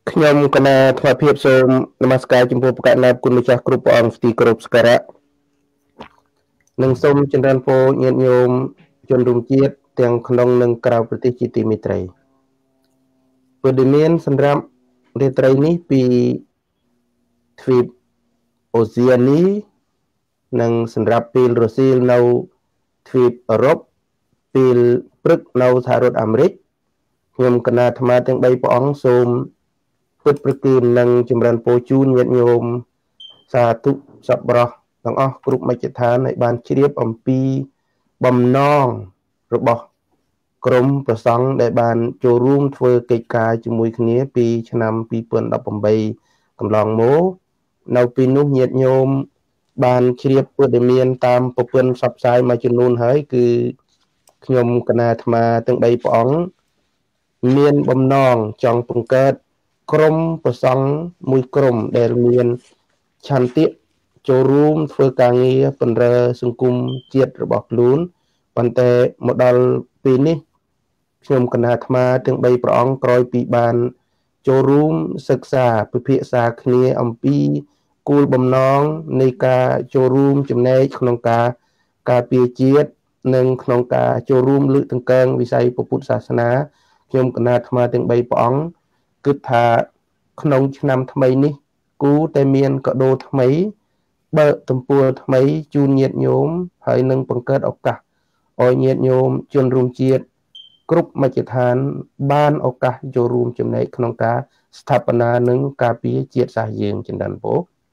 ខ្ញុំកណាថ្មភាពសូមនមស្ការចំពោះប្រកាសណាគុណម្ចាស់គ្រប់ព្រះអង្គស្ទីគ្រប់សក្ការៈនិងសូមចម្រើនពរញាតិញោមជនរួមជាតិទាំងក្នុងនិងក្រៅប្រទេសជាទីមេត្រីព្រោះមានសម្រាប់រាត្រីនេះពីទ្វីបអូសៀនីនិងសម្រាប់ពេលរសៀលនៅទ្វីបអឺរ៉ុបពេលព្រឹកនៅសហរដ្ឋអាមេរិកខ្ញុំកណាអាត្មាទាំង3ព្រះអង្គសូមពុទ្ធប្រគិននិងចម្រើនពរជូនញាតិញោមសាធុសប្បុរសទាំងអស់គ្រប់មជ្ឈដ្ឋានឲ្យបានជ្រាបអំពីបំណងរបស់ក្រុមប្រសង់ដែលបានចូលរួមធ្វើកិច្ចការជាមួយគ្នាពីឆ្នាំ2018កន្លងមកនៅពេលនោះញាតិញោមបានជ្រាបព័ត៌មានតាមប្រព័ន្ធផ្សព្វផ្សាយមួយចំនួនហើយគឺខ្ញុំកណាអាត្មាទាំង3ព្រះអង្គមានបំណងចង់បង្កើតក្រុមប្រសង់មួយក្រុមដែលមានឆន្ទៈចូលរួមធ្វើការងារបណ្រើសង្គមជាតិរបស់ខ្លួនប៉ុន្តែមកដល់ពេលនេះខ្ញុំកណាអាត្មាទាំង3ព្រះអង្គក្រោយពីបានចូលរួមសិក្សាពិភាក្សាគ្នាអំពីគោលបំណងនៃការចូលរួមចំណែកក្នុងការពារជាតិនិងក្នុងការចូលរួមលើកតម្កើងវិស័យពុទ្ធសាសនាខ្ញុំកណាអាត្មាទាំង3ព្រះអង្គគិតថាក្នុងឆ្នាំថ្មីនេះគូតែមានកដោថ្មីបើកទំព័រថ្មីជូនញាតិញោមហើយនឹងបង្កើតឱកាសឲ្យញាតិញោមជនរួមជាតិគ្រប់មជ្ឈដ្ឋានបានឱកាសចូលរួមចំណែកក្នុងការស្ថាបនានិងការពារជាតិសាសន៍យើងចិនដានពោ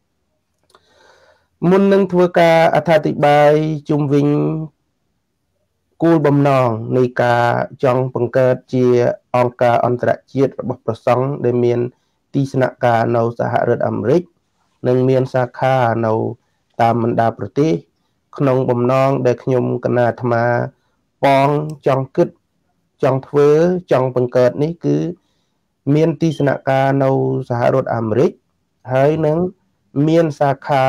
មុននឹងធ្វើការអត្ថាធិប្បាយជុំវិញគោលបំណងនៃការចង់បង្កើតជាអង្គការអន្តរជាតិរបស់ប្រសង់ដែលមានទីស្នាក់ការនៅសហរដ្ឋអាមេរិកនិងមានសាខានៅតាមបណ្ដាប្រទេសក្នុងបំណងដែលខ្ញុំកណាអាត្មាបងចង់គិតចង់ធ្វើចង់បង្កើតនេះគឺមានទីស្នាក់ការនៅសហរដ្ឋអាមេរិកហើយនឹងមានសាខា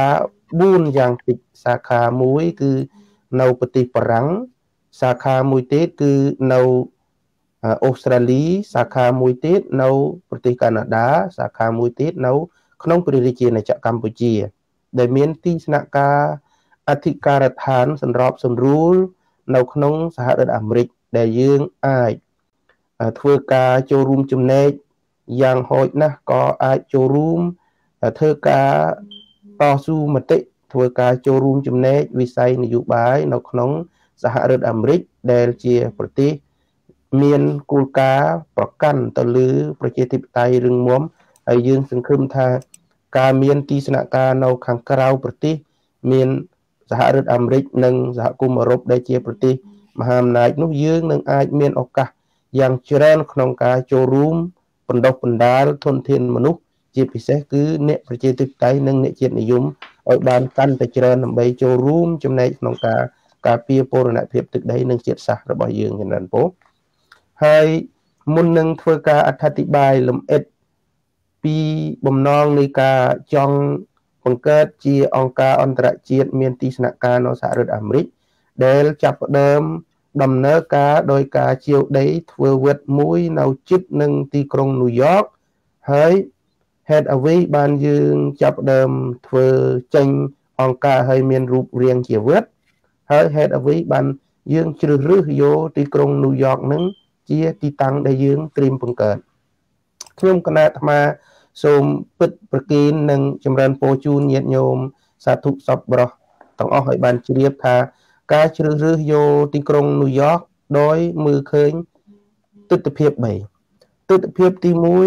4យ៉ាងតិចសាខាមួយគឺនៅប្រទេសបារាំងសាខាមួយទៀតគឺនៅអូស្ត្រាលីសាខាមួយទៀតនៅប្រទេសកាណាដាសាខាមួយទៀតនៅក្នុងព្រះរាជាណាចក្រកម្ពុជាដែលមានទីស្នាក់ការអធិការដ្ឋានសម្របសម្រួលនៅក្នុងសហរដ្ឋអាមេរិកដែលយើងអាចធ្វើការចូលរួមចំណែកយ៉ាងហោចណាស់ក៏អាចចូលរួមធ្វើការតស៊ូមតិធ្វើការចូលរួមចំណែកវិស័យនយោបាយនៅក្នុងសហរដ្ឋអាមេរិកដែលជាប្រទេសមានគោលការណ៍ប្រកាន់ទៅលើប្រជាធិបតេយ្យរឹងមាំហើយយើងសង្ឃឹមថាការមានទីស្នាក់ការនៅខាងក្រៅប្រទេសមានសហរដ្ឋអាមេរិកនិងសហគមន៍អឺរ៉ុបដែលជាប្រទេសមហាអំណាចនោះយើងនឹងអាចមានឱកាសយ៉ាងច្រើនក្នុងការចូលរួមបណ្ដុះបណ្ដាលធនធានមនុស្សជាពិសេសគឺអ្នកប្រជាធិបតេយ្យនិងអ្នកជាតិនិយមឲ្យបានកាន់តែច្រើនដើម្បីចូលរួមចំណែកក្នុងការពារបូរណភាពទឹកដីនិងជាតិសាសន៍របស់យើងចំណិនពោហើយមុននឹងធ្វើការអត្ថាធិប្បាយលម្អិតពីបំណងនៃការចង់បង្កើតជាអង្គការអន្តរជាតិមានទីស្នាក់ការនៅសហរដ្ឋអាមេរិកដែលចាប់ផ្ដើមដំណើរការដោយការជាវដីធ្វើវត្តមួយនៅជិតនឹងទីក្រុងញូវយ៉កហើយហេតុអ្វីបានយើងចាប់ផ្ដើមធ្វើចេញអង្គការឲ្យមានរូបរាងជាវត្តហើយហេតុអ្វីបានយើងជ្រើសរើសយកទីក្រុងញូវយ៉កនឹងជាទីតាំងដែលយើងត្រៀមបង្កើតខ្ញុំគណៈអាត្មាសូមពិតប្រគិននិងចម្រើនពរជូនញាតិញោមសាធុសប្បុរសទាំងអស់ឲ្យបានជ្រាបថាការជ្រើសរើសយកទីក្រុងញូវយ៉កដោយមើលឃើញទិដ្ឋភាព3ទិដ្ឋភាពទី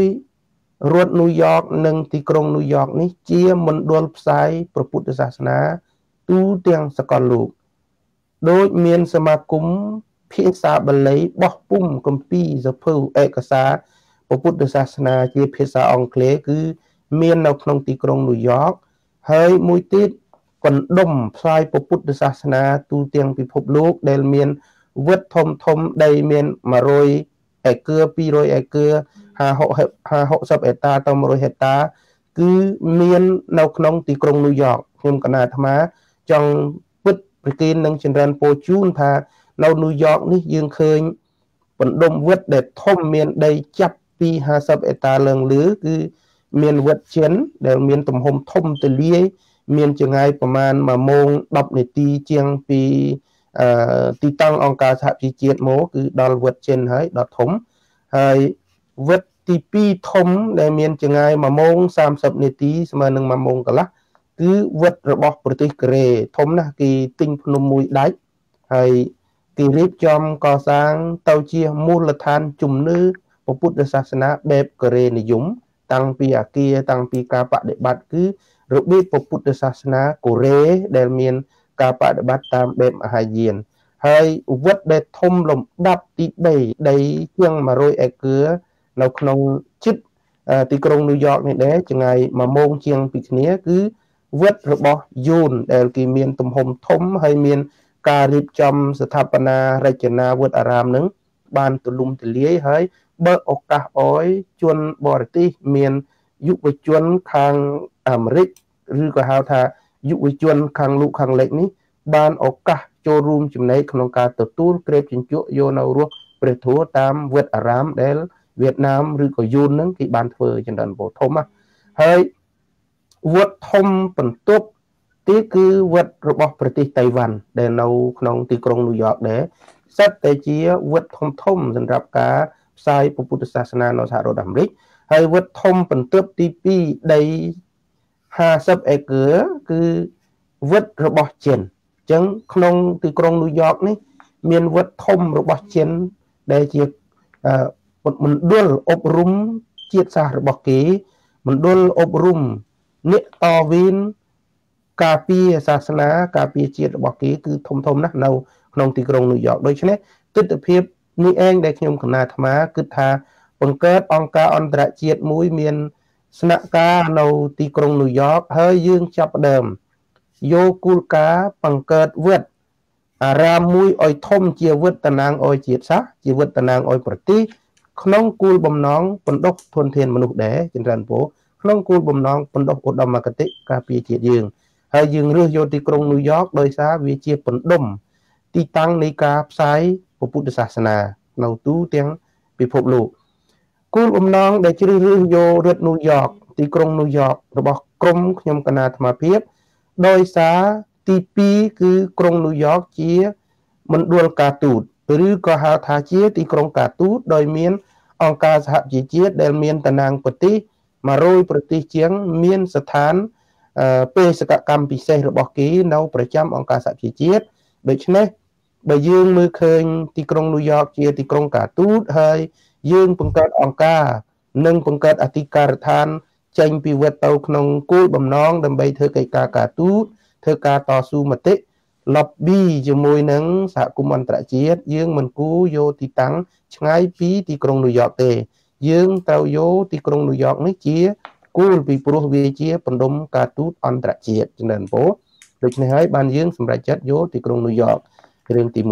1រដ្ឋញូវយ៉កនិងទីក្រុងញូវយ៉កនេះជាមណ្ឌលផ្សាយព្រះពុទ្ធសាសនាទូទាំងសកលលោកដូចមានសមាគមភាសាបាលីបោះពុំគម្ពីរសភៅឯកសារព្រះពុទ្ធសាសនាជាភាសាអង់គ្លេសគឺមាននៅក្នុងទីក្រុងញូវយ៉កហើយមួយទៀតកណ្ដុំផ្សាយព្រះពុទ្ធសាសនាទូទាំងពិភពលោកដែលមានវត្តធំដីមាន100 អេកឺ200 អេកឺ50 ហិកតាទៅ100 ហិកតាគឺមាននៅក្នុងទីក្រុងញូវយ៉កខ្ញុំកណាអាត្មាចង់ពិតប្រគិននឹងចម្រើនពរជូនថានៅញូវយ៉កនេះយើងឃើញបណ្ដុំវត្តដែលធំមានដីចាប់ពី50 hecta ឡើងលើគឺមានវត្តចិនដែលមានទំហំធំទូលាយមានចម្ងាយប្រមាណ1ម៉ោង10នាទីជាងពីទីតាំងអង្គការសហជីវជាតិមកគឺដល់វត្តចិនហើយដល់ធំហើយវត្តទី2ធំដែលមានចម្ងាយ1ម៉ោង30នាទីស្មើនឹង1ម៉ោងកន្លះគឺវត្តរបស់ប្រទេសកូរ៉េធំណាស់គេទិញភ្នំមួយដាច់ហើយគេរៀបចំកសាងទៅជាមូលដ្ឋានជំនឿពុទ្ធសាសនាបែបកូរ៉េនិយមតាំងពីអាគារតាំងពីការបដិបត្តិគឺរបៀបពុទ្ធសាសនាកូរ៉េដែលមានការបដិបត្តិតាមបែបមហាយានហើយវត្តដែលធំលំដាប់ទី3ដីជាង100 អេកឺនៅក្នុងជិតទីក្រុងញូវយ៉កនេះដែរចម្ងាយ1ម៉ោងជាងពីគ្នាគឺវត្តរបស់យូនដែលគេមានទំហំធំហើយមានការរៀបចំស្ថាបនារចនាវត្តអារាមនឹងបានទូលំទូលាយហើយបើកឱកាសឲ្យជនបរទេសមានយុវជនខាងអាមេរិកឬក៏ហៅថាយុវជនខាងលោកខាងលិចនេះបានឱកាសចូលរួមចំណែកក្នុងការទទួលក្រេបជញ្ជក់យកនៅរស់ព្រះធម៌តាមវត្តអារាមដែលវៀតណាមឬក៏យួនហ្នឹងគេបានធ្វើចម្រើនពោធំហើយវត្តធំបន្ទាប់ទីគឺវត្តរបស់ប្រទេសតៃវ៉ាន់ដែលនៅក្នុងទីក្រុងញូវយ៉កដែរសិតតែជាវត្តធំសម្រាប់ការផ្សាយពុទ្ធសាសនានៅសហរដ្ឋអាមេរិកហើយវត្តធំបន្ទាប់ទី2ដី50 អេកឺគឺវត្តរបស់ចិនអញ្ចឹងក្នុងទីក្រុងញូវយ៉កនេះមានវត្តធំរបស់ចិនដែលជាមណ្ឌលអប់រំជាតិសាសន៍របស់គេមណ្ឌលអប់រំអ្នកតវៀនការពារសាសនាការពារជាតិរបស់គេគឺធំណាស់នៅក្នុងទីក្រុងញូវយ៉កដូច្នេះទិដ្ឋភាពនេះឯងដែលខ្ញុំកណាអាត្មាគិតថាបង្កើតអង្គការអន្តរជាតិមួយមានស្នាក់ការនៅទីក្រុងញូវយ៉កហើយយើងចាប់ផ្ដើមយកគោលការណ៍បង្កើតវត្តអារាមមួយឲ្យធំជាវត្តតំណាងឲ្យជាតិសាសន៍ជាវត្តតំណាងឲ្យប្រទេសក្នុងគោលបំណងបណ្ដុះធនធានមនុស្សដែរចម្រើនពរក្នុងគោលបំណងបណ្ដុះឧត្តមគតិការពារជាតិយើងហើយយើងរើសយកទីក្រុងញូវយ៉កដោយសារវាជាបណ្ដុំទីតាំងនៃការផ្សាយពុទ្ធសាសនានៅទូទាំងពិភពលោកគោលបំណងដែលជ្រើសរើសយករដ្ឋញូវយ៉កទីក្រុងញូវយ៉ករបស់ក្រុមខ្ញុំគណៈអាត្មាភាពដោយសារទី2គឺក្រុងញូវយ៉កជាមណ្ឌលការទូតឬក៏ហៅថាជាទីក្រុងការទូតដោយមានអង្គការសហជីវជាតិដែលមានតំណាងប្រទេស100ប្រទេសជាងមានស្ថានបេសកកម្មពិសេសរបស់គេនៅប្រចាំអង្គការសហជីវជាតិដូច្នេះបើយើងមើលឃើញទីក្រុងញូវយ៉កជាទីក្រុងការទូតហើយយើងបង្កើតអង្គការនិងបង្កើតអធិការដ្ឋានចេញពីវត្តទៅក្នុងគោលបំណងដើម្បីធ្វើកិច្ចការការទូតធ្វើការតស៊ូមតិ lobby ជាមួយនឹងសហគមន៍អន្តរជាតិយើងមិនគួរយកទីតាំងឆ្ងាយពីទីក្រុងញូវយ៉កទេយើងត្រូវយកទីក្រុងញូវយ៉កនេះជាគោលពីព្រោះវាជាបណ្ដុំការទូតអន្តរជាតិចំណេះពោដូច្នេះហើយបានយើងសម្រេចចិត្តយកទីក្រុងញូវយ៉ករឿងទី1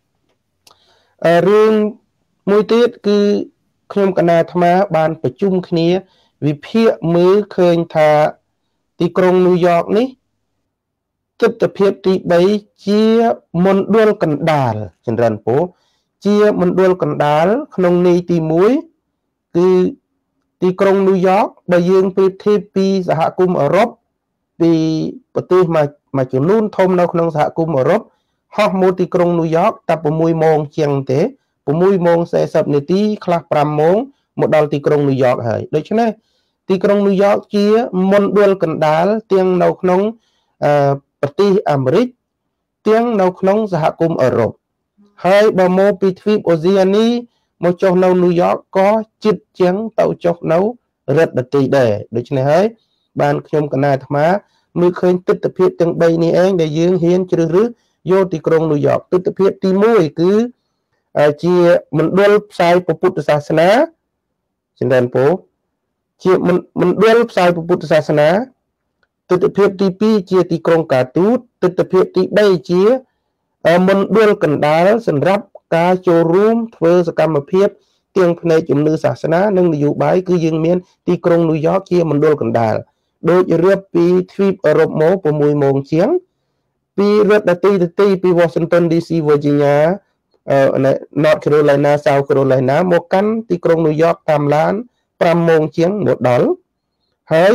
រឿងមួយទៀតគឺខ្ញុំកណាអាត្មាបានប្រជុំគ្នាវិភាគមើលឃើញថាទីក្រុងញូវយ៉កនេះទិដ្ឋភាពទី3ជាមណ្ឌលកណ្ដាលចម្រើនពរជាមណ្ឌលកណ្ដាលក្នុងន័យទី1គឺទីក្រុងញូវយ៉កបើយើងប្រៀបធៀបពីសហគមន៍អឺរ៉ុបពីប្រទេសមួយចំនួនធំនៅក្នុងសហគមន៍អឺរ៉ុបហោះមកទីក្រុងញូវយ៉កតែ6ម៉ោងជាងទេ6ម៉ោង40នាទីខ្លះ5ម៉ោងមកដល់ទីក្រុងញូវយ៉កហើយដូច្នេះទីក្រុងញូវយ៉កជាមណ្ឌលកណ្ដាលទាំងនៅក្នុងប្រទេសអាមេរិកទាំងនៅក្នុងសហគមន៍អឺរ៉ុបហើយបើមកពីទ្វីបអូសេអានីមកចុះនៅញូវយ៉កក៏ជិតជាងទៅចុះនៅរដ្ឋដទៃដែរដូច្នេះហើយបានខ្ញុំកណាអាត្មាមើលឃើញទិដ្ឋភាពទាំង3នេះឯងដែលយើងហ៊ានជ្រើសរើសយកទីក្រុងញូវយ៉កទិដ្ឋភាពទី1គឺជាមណ្ឌលផ្សាយពុទ្ធសាសនាចម្រើនពរជាមណ្ឌលផ្សាយពុទ្ធសាសនាទិដ្ឋភាពទី2ជាទីក្រុងការទូតទិដ្ឋភាពទី3ជាមណ្ឌលកណ្ដាលសម្រាប់ការចូលរួមធ្វើសកម្មភាពទាំងផ្នែកជំនឿសាសនានិងនយោបាយគឺយើងមានទីក្រុងញូវយ៉កជាមណ្ឌលកណ្ដាលដូចរៀបពីទ្វីបអឺរ៉ុបមក6ម៉ោងជាងពីរដ្ឋដទៃពី Washington DC Virginia North Carolina South Carolina មកកាន់ទីក្រុង New York តាមឡាន 5 ម៉ោងជាងមកដល់ហើយ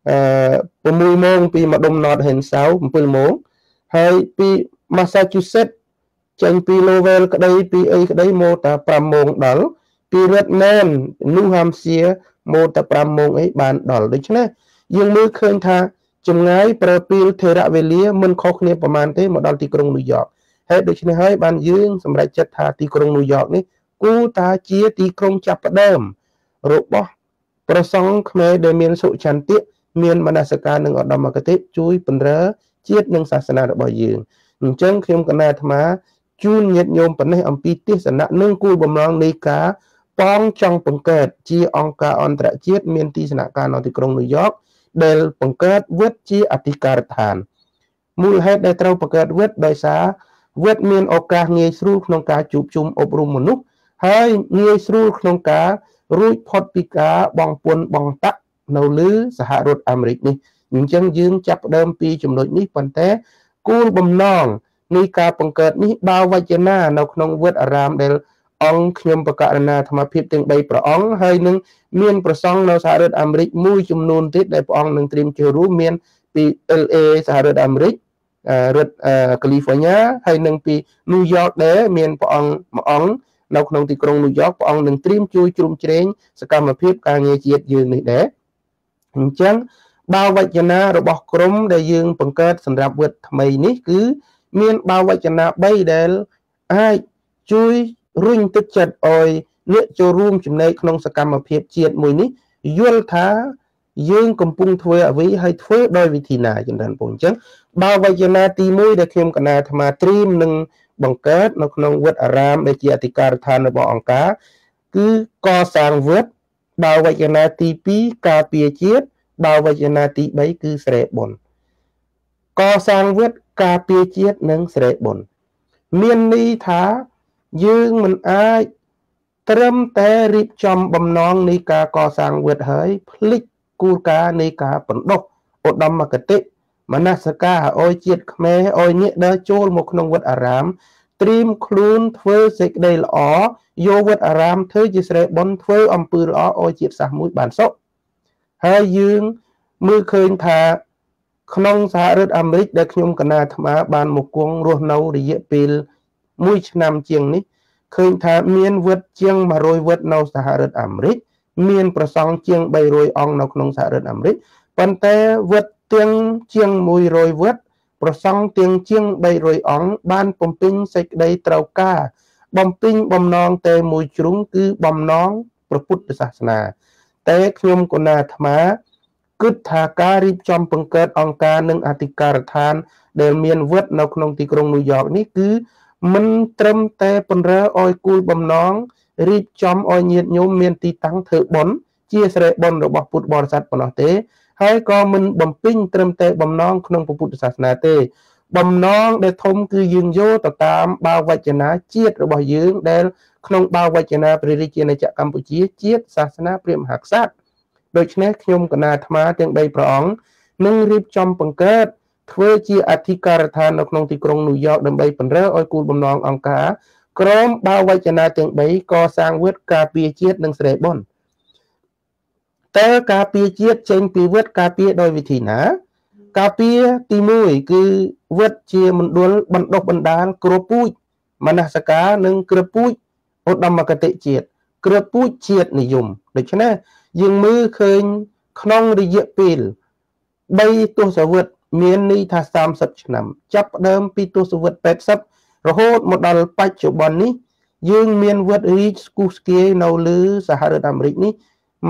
6 ម៉ោងពីម្ដុំ North ហើយ South 7 ម៉ោងហើយពី Massachusetts ចេញពី Lowell ក្តីពីអីក្តីមកតែ 5 ម៉ោងដល់ពី Redmond New Hampshire មកតែ 5 ម៉ោងអីបានដល់ដូច្នេះយើងមើលឃើញថាចម្ងាយប្រពីលថេរវេលាមិនខុសគ្នាប្រមាណទេមកដល់ទីក្រុង New York ហើយដូច្នេះហើយបានយើងសម្រេចចិត្តថាទីក្រុង New York នេះគួរតាជាទីក្រុងចាប់ផ្ដើមរបស់ព្រះសង្ឃខ្មែរដែលមានសុចន្ទៈមានមនសិការនិងឧត្តមគតិជួយពង្រើជាតិនិងសាសនារបស់យើងអញ្ចឹងខ្ញុំកណាអាត្មាជូនញាតិញោមប៉ុណ្ណេះអំពីទេសនៈនិងគោលបំណងនៃការប៉ងចង់បង្កើតជាអង្គការអន្តរជាតិមានទីស្នាក់ការនៅទីក្រុង New York ដែលបង្កើតវិទ្យាជាអធិការដ្ឋានមូលហេតុដែលត្រូវបង្កើតវិទ្យាដោយសារវិទ្យាមានឱកាសងាយស្រួលក្នុងការជួបជុំអប់រំមនុស្សហើយងាយស្រួលក្នុងការរួចផុតពីការបង់ពន្ធបង់តាក់នៅលើសហរដ្ឋអាមេរិកនេះអញ្ចឹងយើងចាប់ផ្ដើមពីចំណុចនេះប៉ុន្តែគោលបំណងនៃការបង្កើតនេះបើវចនានៅក្នុងវត្តអារាមដែលអង្គខ្ញុំបកករណាធម្មភាពទាំង3ព្រះអង្គហើយនឹងមានប្រសង់នៅសហរដ្ឋអាមេរិកមួយចំនួនទៀតដែលព្រះអង្គនឹងត្រៀមចូលរួមមានពី LA សហរដ្ឋអាមេរិករដ្ឋ California ហើយនឹងពី New York ដែរមានព្រះអង្គមួយអង្គនៅក្នុងទីក្រុង New York ព្រះអង្គនឹងត្រៀមជួយជ្រោមជ្រែងសកម្មភាពការងារជាតិយើងនេះដែរអញ្ចឹងបាវចនារបស់ក្រមដែលយើងបង្កើតសម្រាប់វត្តថ្មីនេះគឺមានបាវចនា3ដែលអាចជួយរុញទឹកចិត្តឲ្យអ្នកចូលរួមចំណែកក្នុងសកម្មភាពជាតិមួយនេះយល់ថាយើងកំពុងធ្វើអ្វីហើយធ្វើដោយវិធីណាចំណានពងអញ្ចឹងបាវចនាទី1ដែលខ្ញុំកណាអាត្មាត្រៀមនឹងបង្កើតនៅក្នុងវត្តអារាមដែលជាអធិការដ្ឋានរបស់អង្គការគឺកសាងវត្តបាវចនាទី2ការពារជាតិបាវចនាទី3គឺស្រែបុណ្យកសាងវត្តការពារជាតិនិងស្រែបុណ្យមានន័យថាយើងមិនអាចត្រឹមតែរៀបចំបំណងនៃការកសាងវត្តហើយភ្លេចគោលការណ៍នៃការបណ្ដុះឧត្តមគតិមនសិការឲ្យជាតិខ្មែរឲ្យអ្នកដើរចូលមកក្នុងវត្តអារាមត្រៀមខ្លួនធ្វើសេចក្តីល្អយកវត្តអារាមធ្វើជាស្រែបុណ្យធ្វើអំពើល្អឲ្យជាតិសាសន៍មួយបានសុខហើយយើងមើលឃើញថាក្នុងសហរដ្ឋអាមេរិកដែលខ្ញុំកណាអាត្មាបានមកគង់រស់នៅរយៈពេល1ឆ្នាំជាងនេះឃើញថាមានវត្តជាង100វត្តនៅសហរដ្ឋអាមេរិកមានប្រសង់ជាង300អង្គនៅក្នុងសហរដ្ឋអាមេរិកប៉ុន្តែវត្តទាំងជាង100វត្តប្រសង់ទាំងជាង300អង្គបានបំពេញសេចក្តីត្រូវការបំពេញបំណងតែមួយជ្រុងគឺបំណងព្រះពុទ្ធសាសនាតែខ្ញុំកណាអាត្មាគិតថាការរៀបចំបង្កើតអង្គការនិងអធិការដ្ឋានដែលមានវត្តនៅក្នុងទីក្រុង New York នេះគឺមិនត្រឹមតែពង្រើឲ្យគូលបំណងរៀបចំឲ្យញាតិញោមមានទីតាំងធ្វើបុណ្យជាស្រែបុណ្យរបស់ពុទ្ធបរិស័ទប៉ុណ្ណោះទេហើយក៏មិនបំពេញត្រឹមតែបំណងក្នុងពុទ្ធសាសនាទេបំណងដែលធំគឺយើងយកទៅតាមបាវចនាជាតិរបស់យើងដែលក្នុងបាវចនាព្រះរាជាណាចក្រកម្ពុជាជាតិសាសនាព្រះមហាក្សត្រដូច្នេះខ្ញុំកណាអាត្មាទាំង3ព្រះអង្គនឹងរៀបចំបង្កើតធ្វើជាអធិការដ្ឋាននៅក្នុងទីក្រុង New York ដើម្បីពង្រើឲ្យគូលបំណងអង្គការក្រមបាវចនាទាំង3កសាងវត្តការពារជាតិនិងស្រែបុណ្យតើការពារជាតិចេញពីវត្តការពារដោយវិធីណាការពារទី1គឺវត្តជាមណ្ឌលបណ្ដុះបណ្ដាលគ្រូពូជមនសិការនិងគ្រូពូជឧត្តមគតិជាតិគ្រូពូជជាតិនិយមដូច្នេះយើងមើលឃើញក្នុងរយៈពេល3ទសវត្សរ៍មានន័យថា30ឆ្នាំចាប់ផ្ដើមពីទសវត្សរ៍80រហូតមកដល់បច្ចុប្បន្ននេះយើងមានវត្តរីកស្គុះស្គាយនៅលើសហរដ្ឋអាមេរិកនេះ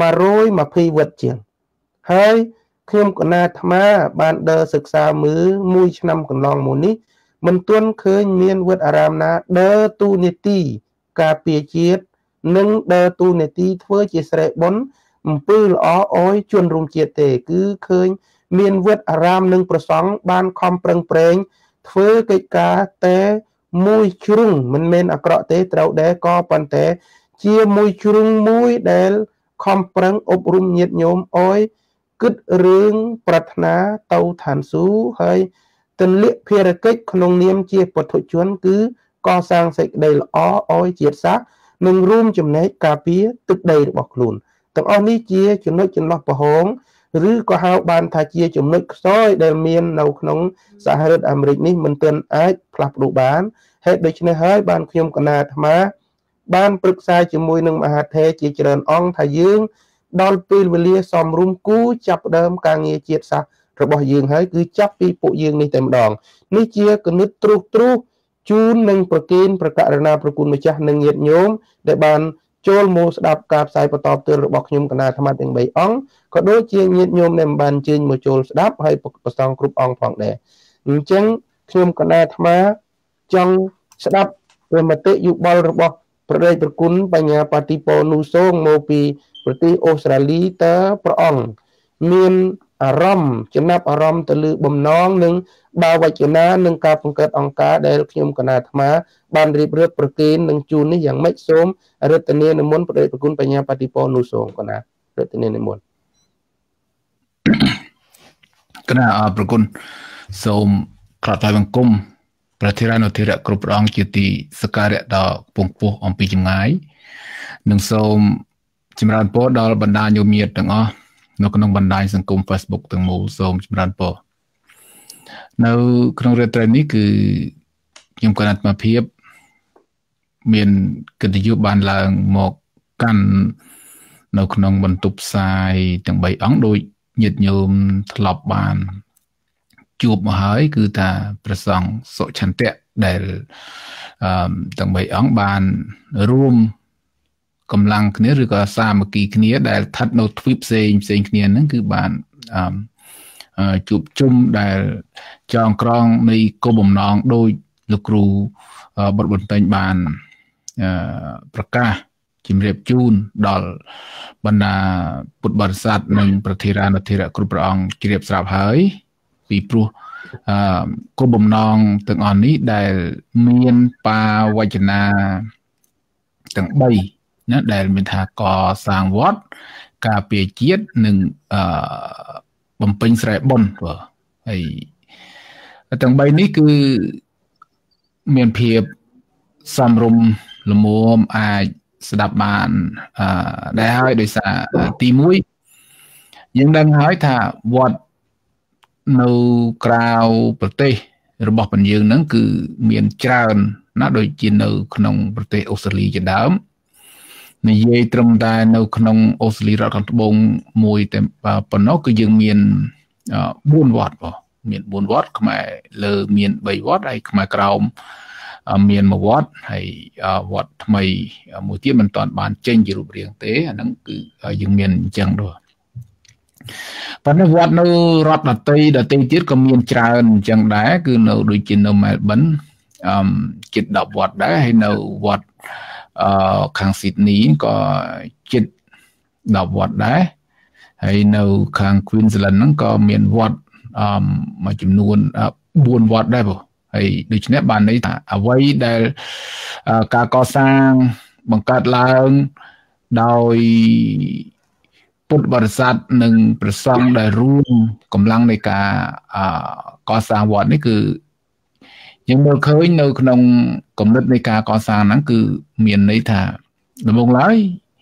120វត្តជាងហើយខ្ញុំកណាអាត្មាបានដើរសិក្សាមើល1ឆ្នាំកន្លងមកនេះមិនទាន់ឃើញមានវត្តអារាមណាដើរទូនីតិការពារជាតិនិងដើរទូនីតិធ្វើជាស្រែបុណ្យអំពើល្អអោយជនរួមជាតិទេគឺឃើញមានវត្តអារាមនិងប្រសង់បានខំប្រឹងប្រែងធ្វើកិច្ចការតែមួយជ្រុងមិនមែនអាក្រក់ទេត្រូវដែរក៏ប៉ុន្តែជាមួយជ្រុងមួយដែលខំប្រឹងអប់រំញាតិញោមអោយគិតរឿងប្រាថ្នាទៅឋានសួគ៌ហើយទន្លាក់ភារកិច្ចក្នុងនាមជាពុទ្ធជនគឺកសាងសេចក្តីល្អឲ្យជាតិសាសន៍និងរួមចំណែកការពារទឹកដីរបស់ខ្លួនទាំងអស់នេះជាចំណុចចន្លោះប្រហោងឬក៏ហៅបានថាជាចំណុចខ្សោយដែលមាននៅក្នុងសហរដ្ឋអាមេរិកនេះមិនទាន់អាចផ្លាស់ប្ដូរបានហេតុដូច្នេះហើយបានខ្ញុំគណៈអាត្មាបានប្រឹក្សាជាមួយនឹងមហាថេរជាច្រើនអង្គថាយើងដល់ពេលវេលាសមរម្យគូចាប់ដើមការងារជាតិសាសន៍របស់យើងហើយគឺចាប់ពីពួកយើងនេះតែម្ដងនេះជាគណិតទ្រុសជូននឹងប្រគេនប្រករណាប្រគុណម្ចាស់និងញាតិញោមដែលបានចូលមកស្ដាប់ការផ្សាយបន្តផ្ទាល់របស់ខ្ញុំគណៈអាត្មាទាំង3អង្គក៏ដូចជាញាតិញោមដែលបានអញ្ជើញមកចូលស្ដាប់ហើយប្រសងគ្រប់អង្គផងដែរអញ្ចឹងខ្ញុំគណៈអាត្មាចង់ស្ដាប់ពីមតិយោបល់របស់ព្រះរាជប្រគុណបញ្ញាបតិពោនូសូងមកពីប្រទេសអូស្ត្រាលីតើព្រះអង្គមានអារម្មណ៍ចំណាប់អារម្មណ៍ទៅលើបំណងនិងបាវចនានិងការបង្កើតអង្គការដែលខ្ញុំគណៈអាត្មាបានរៀបរាប់ប្រគេននឹងជូននេះយ៉ាងម៉េចសូមរតនានិមន្តព្រះរាជប្រគុណបញ្ញាបតិពោនូសូងគណៈរតនានិមន្តគណៈប្រគុណសូមក្រាបថ្វាយបង្គំព្រះធិរានុធិរៈគ្រប់ព្រះអង្គជាទីសក្ការៈដ៏ខ្ពង់ខ្ពស់អំពីចម្ងាយនិងសូមចម្រើនពរដល់បណ្ដាញោមញាតិទាំងអស់នៅក្នុងបណ្ដាញសង្គម Facebook ទាំងមូលសូមចម្រើនពរនៅក្នុងរាត្រីនេះគឺខ្ញុំគណៈអាត្មាភាពមានកិត្តិយសបានឡើងមកកាន់នៅក្នុងបន្ទប់ផ្សាយទាំង3អង្គដោយញាតិញោមធ្លាប់បានជួបមកហើយគឺថាព្រះសង្ឃសុឆន្ទៈដែលទាំង3អង្គបានរួមកម្លាំងគ្នាឬក៏សាមគ្គីគ្នាដែលស្ថិតនៅទ្វីបផ្សេងគ្នាហ្នឹងគឺបានជួបជុំដែលចងក្រងនៃគោលបំណងដោយលោកគ្រូបុត្របន្ទែងបានប្រកាសជំរាបជូនដល់បណ្ដាពុទ្ធបរិស័ទនិងប្រធិរានុធិរៈគ្រប់ព្រះអង្គជ្រាបស្រាប់ហើយពីព្រោះគោលបំណងទាំងអស់នេះដែលមានបាវចនាទាំង3ណាដែលមានថាកសាងវត្តការពារជាតិនិងបំពេញស្រែបុណ្យបាទហើយទាំង3នេះគឺមានភាពសមរម្យល្មមអាចស្ដាប់បានដែរហើយដោយសារទី1យើងដឹងហើយថាវត្តនៅក្រៅប្រទេសរបស់បញ្យើងហ្នឹងគឺមានច្រើនណាដូចជានៅក្នុងប្រទេសអូស្ត្រាលីជាដើមនិយាយត្រឹមតែនៅក្នុងអូស្ត្រាលីរដ្ឋខាងត្បូងមួយតែប៉ុណ្ណោះគឺយើងមាន4វត្តបងមាន4វត្តខ្មែរលើមាន3វត្តហើយខ្មែរក្រោមមាន1វត្តហើយវត្តថ្មីមួយទៀតមិនទាន់បានចេញជារូបរាងទេអាហ្នឹងគឺយើងមានអញ្ចឹងដែរប៉ុន្តែវត្តនៅរដ្ឋដទៃទៀតក៏មានច្រើនអញ្ចឹងដែរគឺនៅដូចជានៅមែលប៊នជិត10វត្តដែរហើយនៅវត្តខាងស៊ីដនីក៏ជិត10វត្តដែរហើយនៅខាង Queensland ហ្នឹងក៏មានវត្តមួយចំនួន4វត្តដែរបងហើយដូច្នេះបានន័យថាអ្វីដែលការកសាងបង្កើតឡើងដោយពុទ្ធបរិស័ទនិងព្រះសង្ឃដែលរួមកម្លាំងនៃការកសាងវត្តនេះគឺយើងមើលឃើញនៅក្នុងគំនិតនៃការកសាងហ្នឹងគឺមានន័យថាដំបូងឡើយ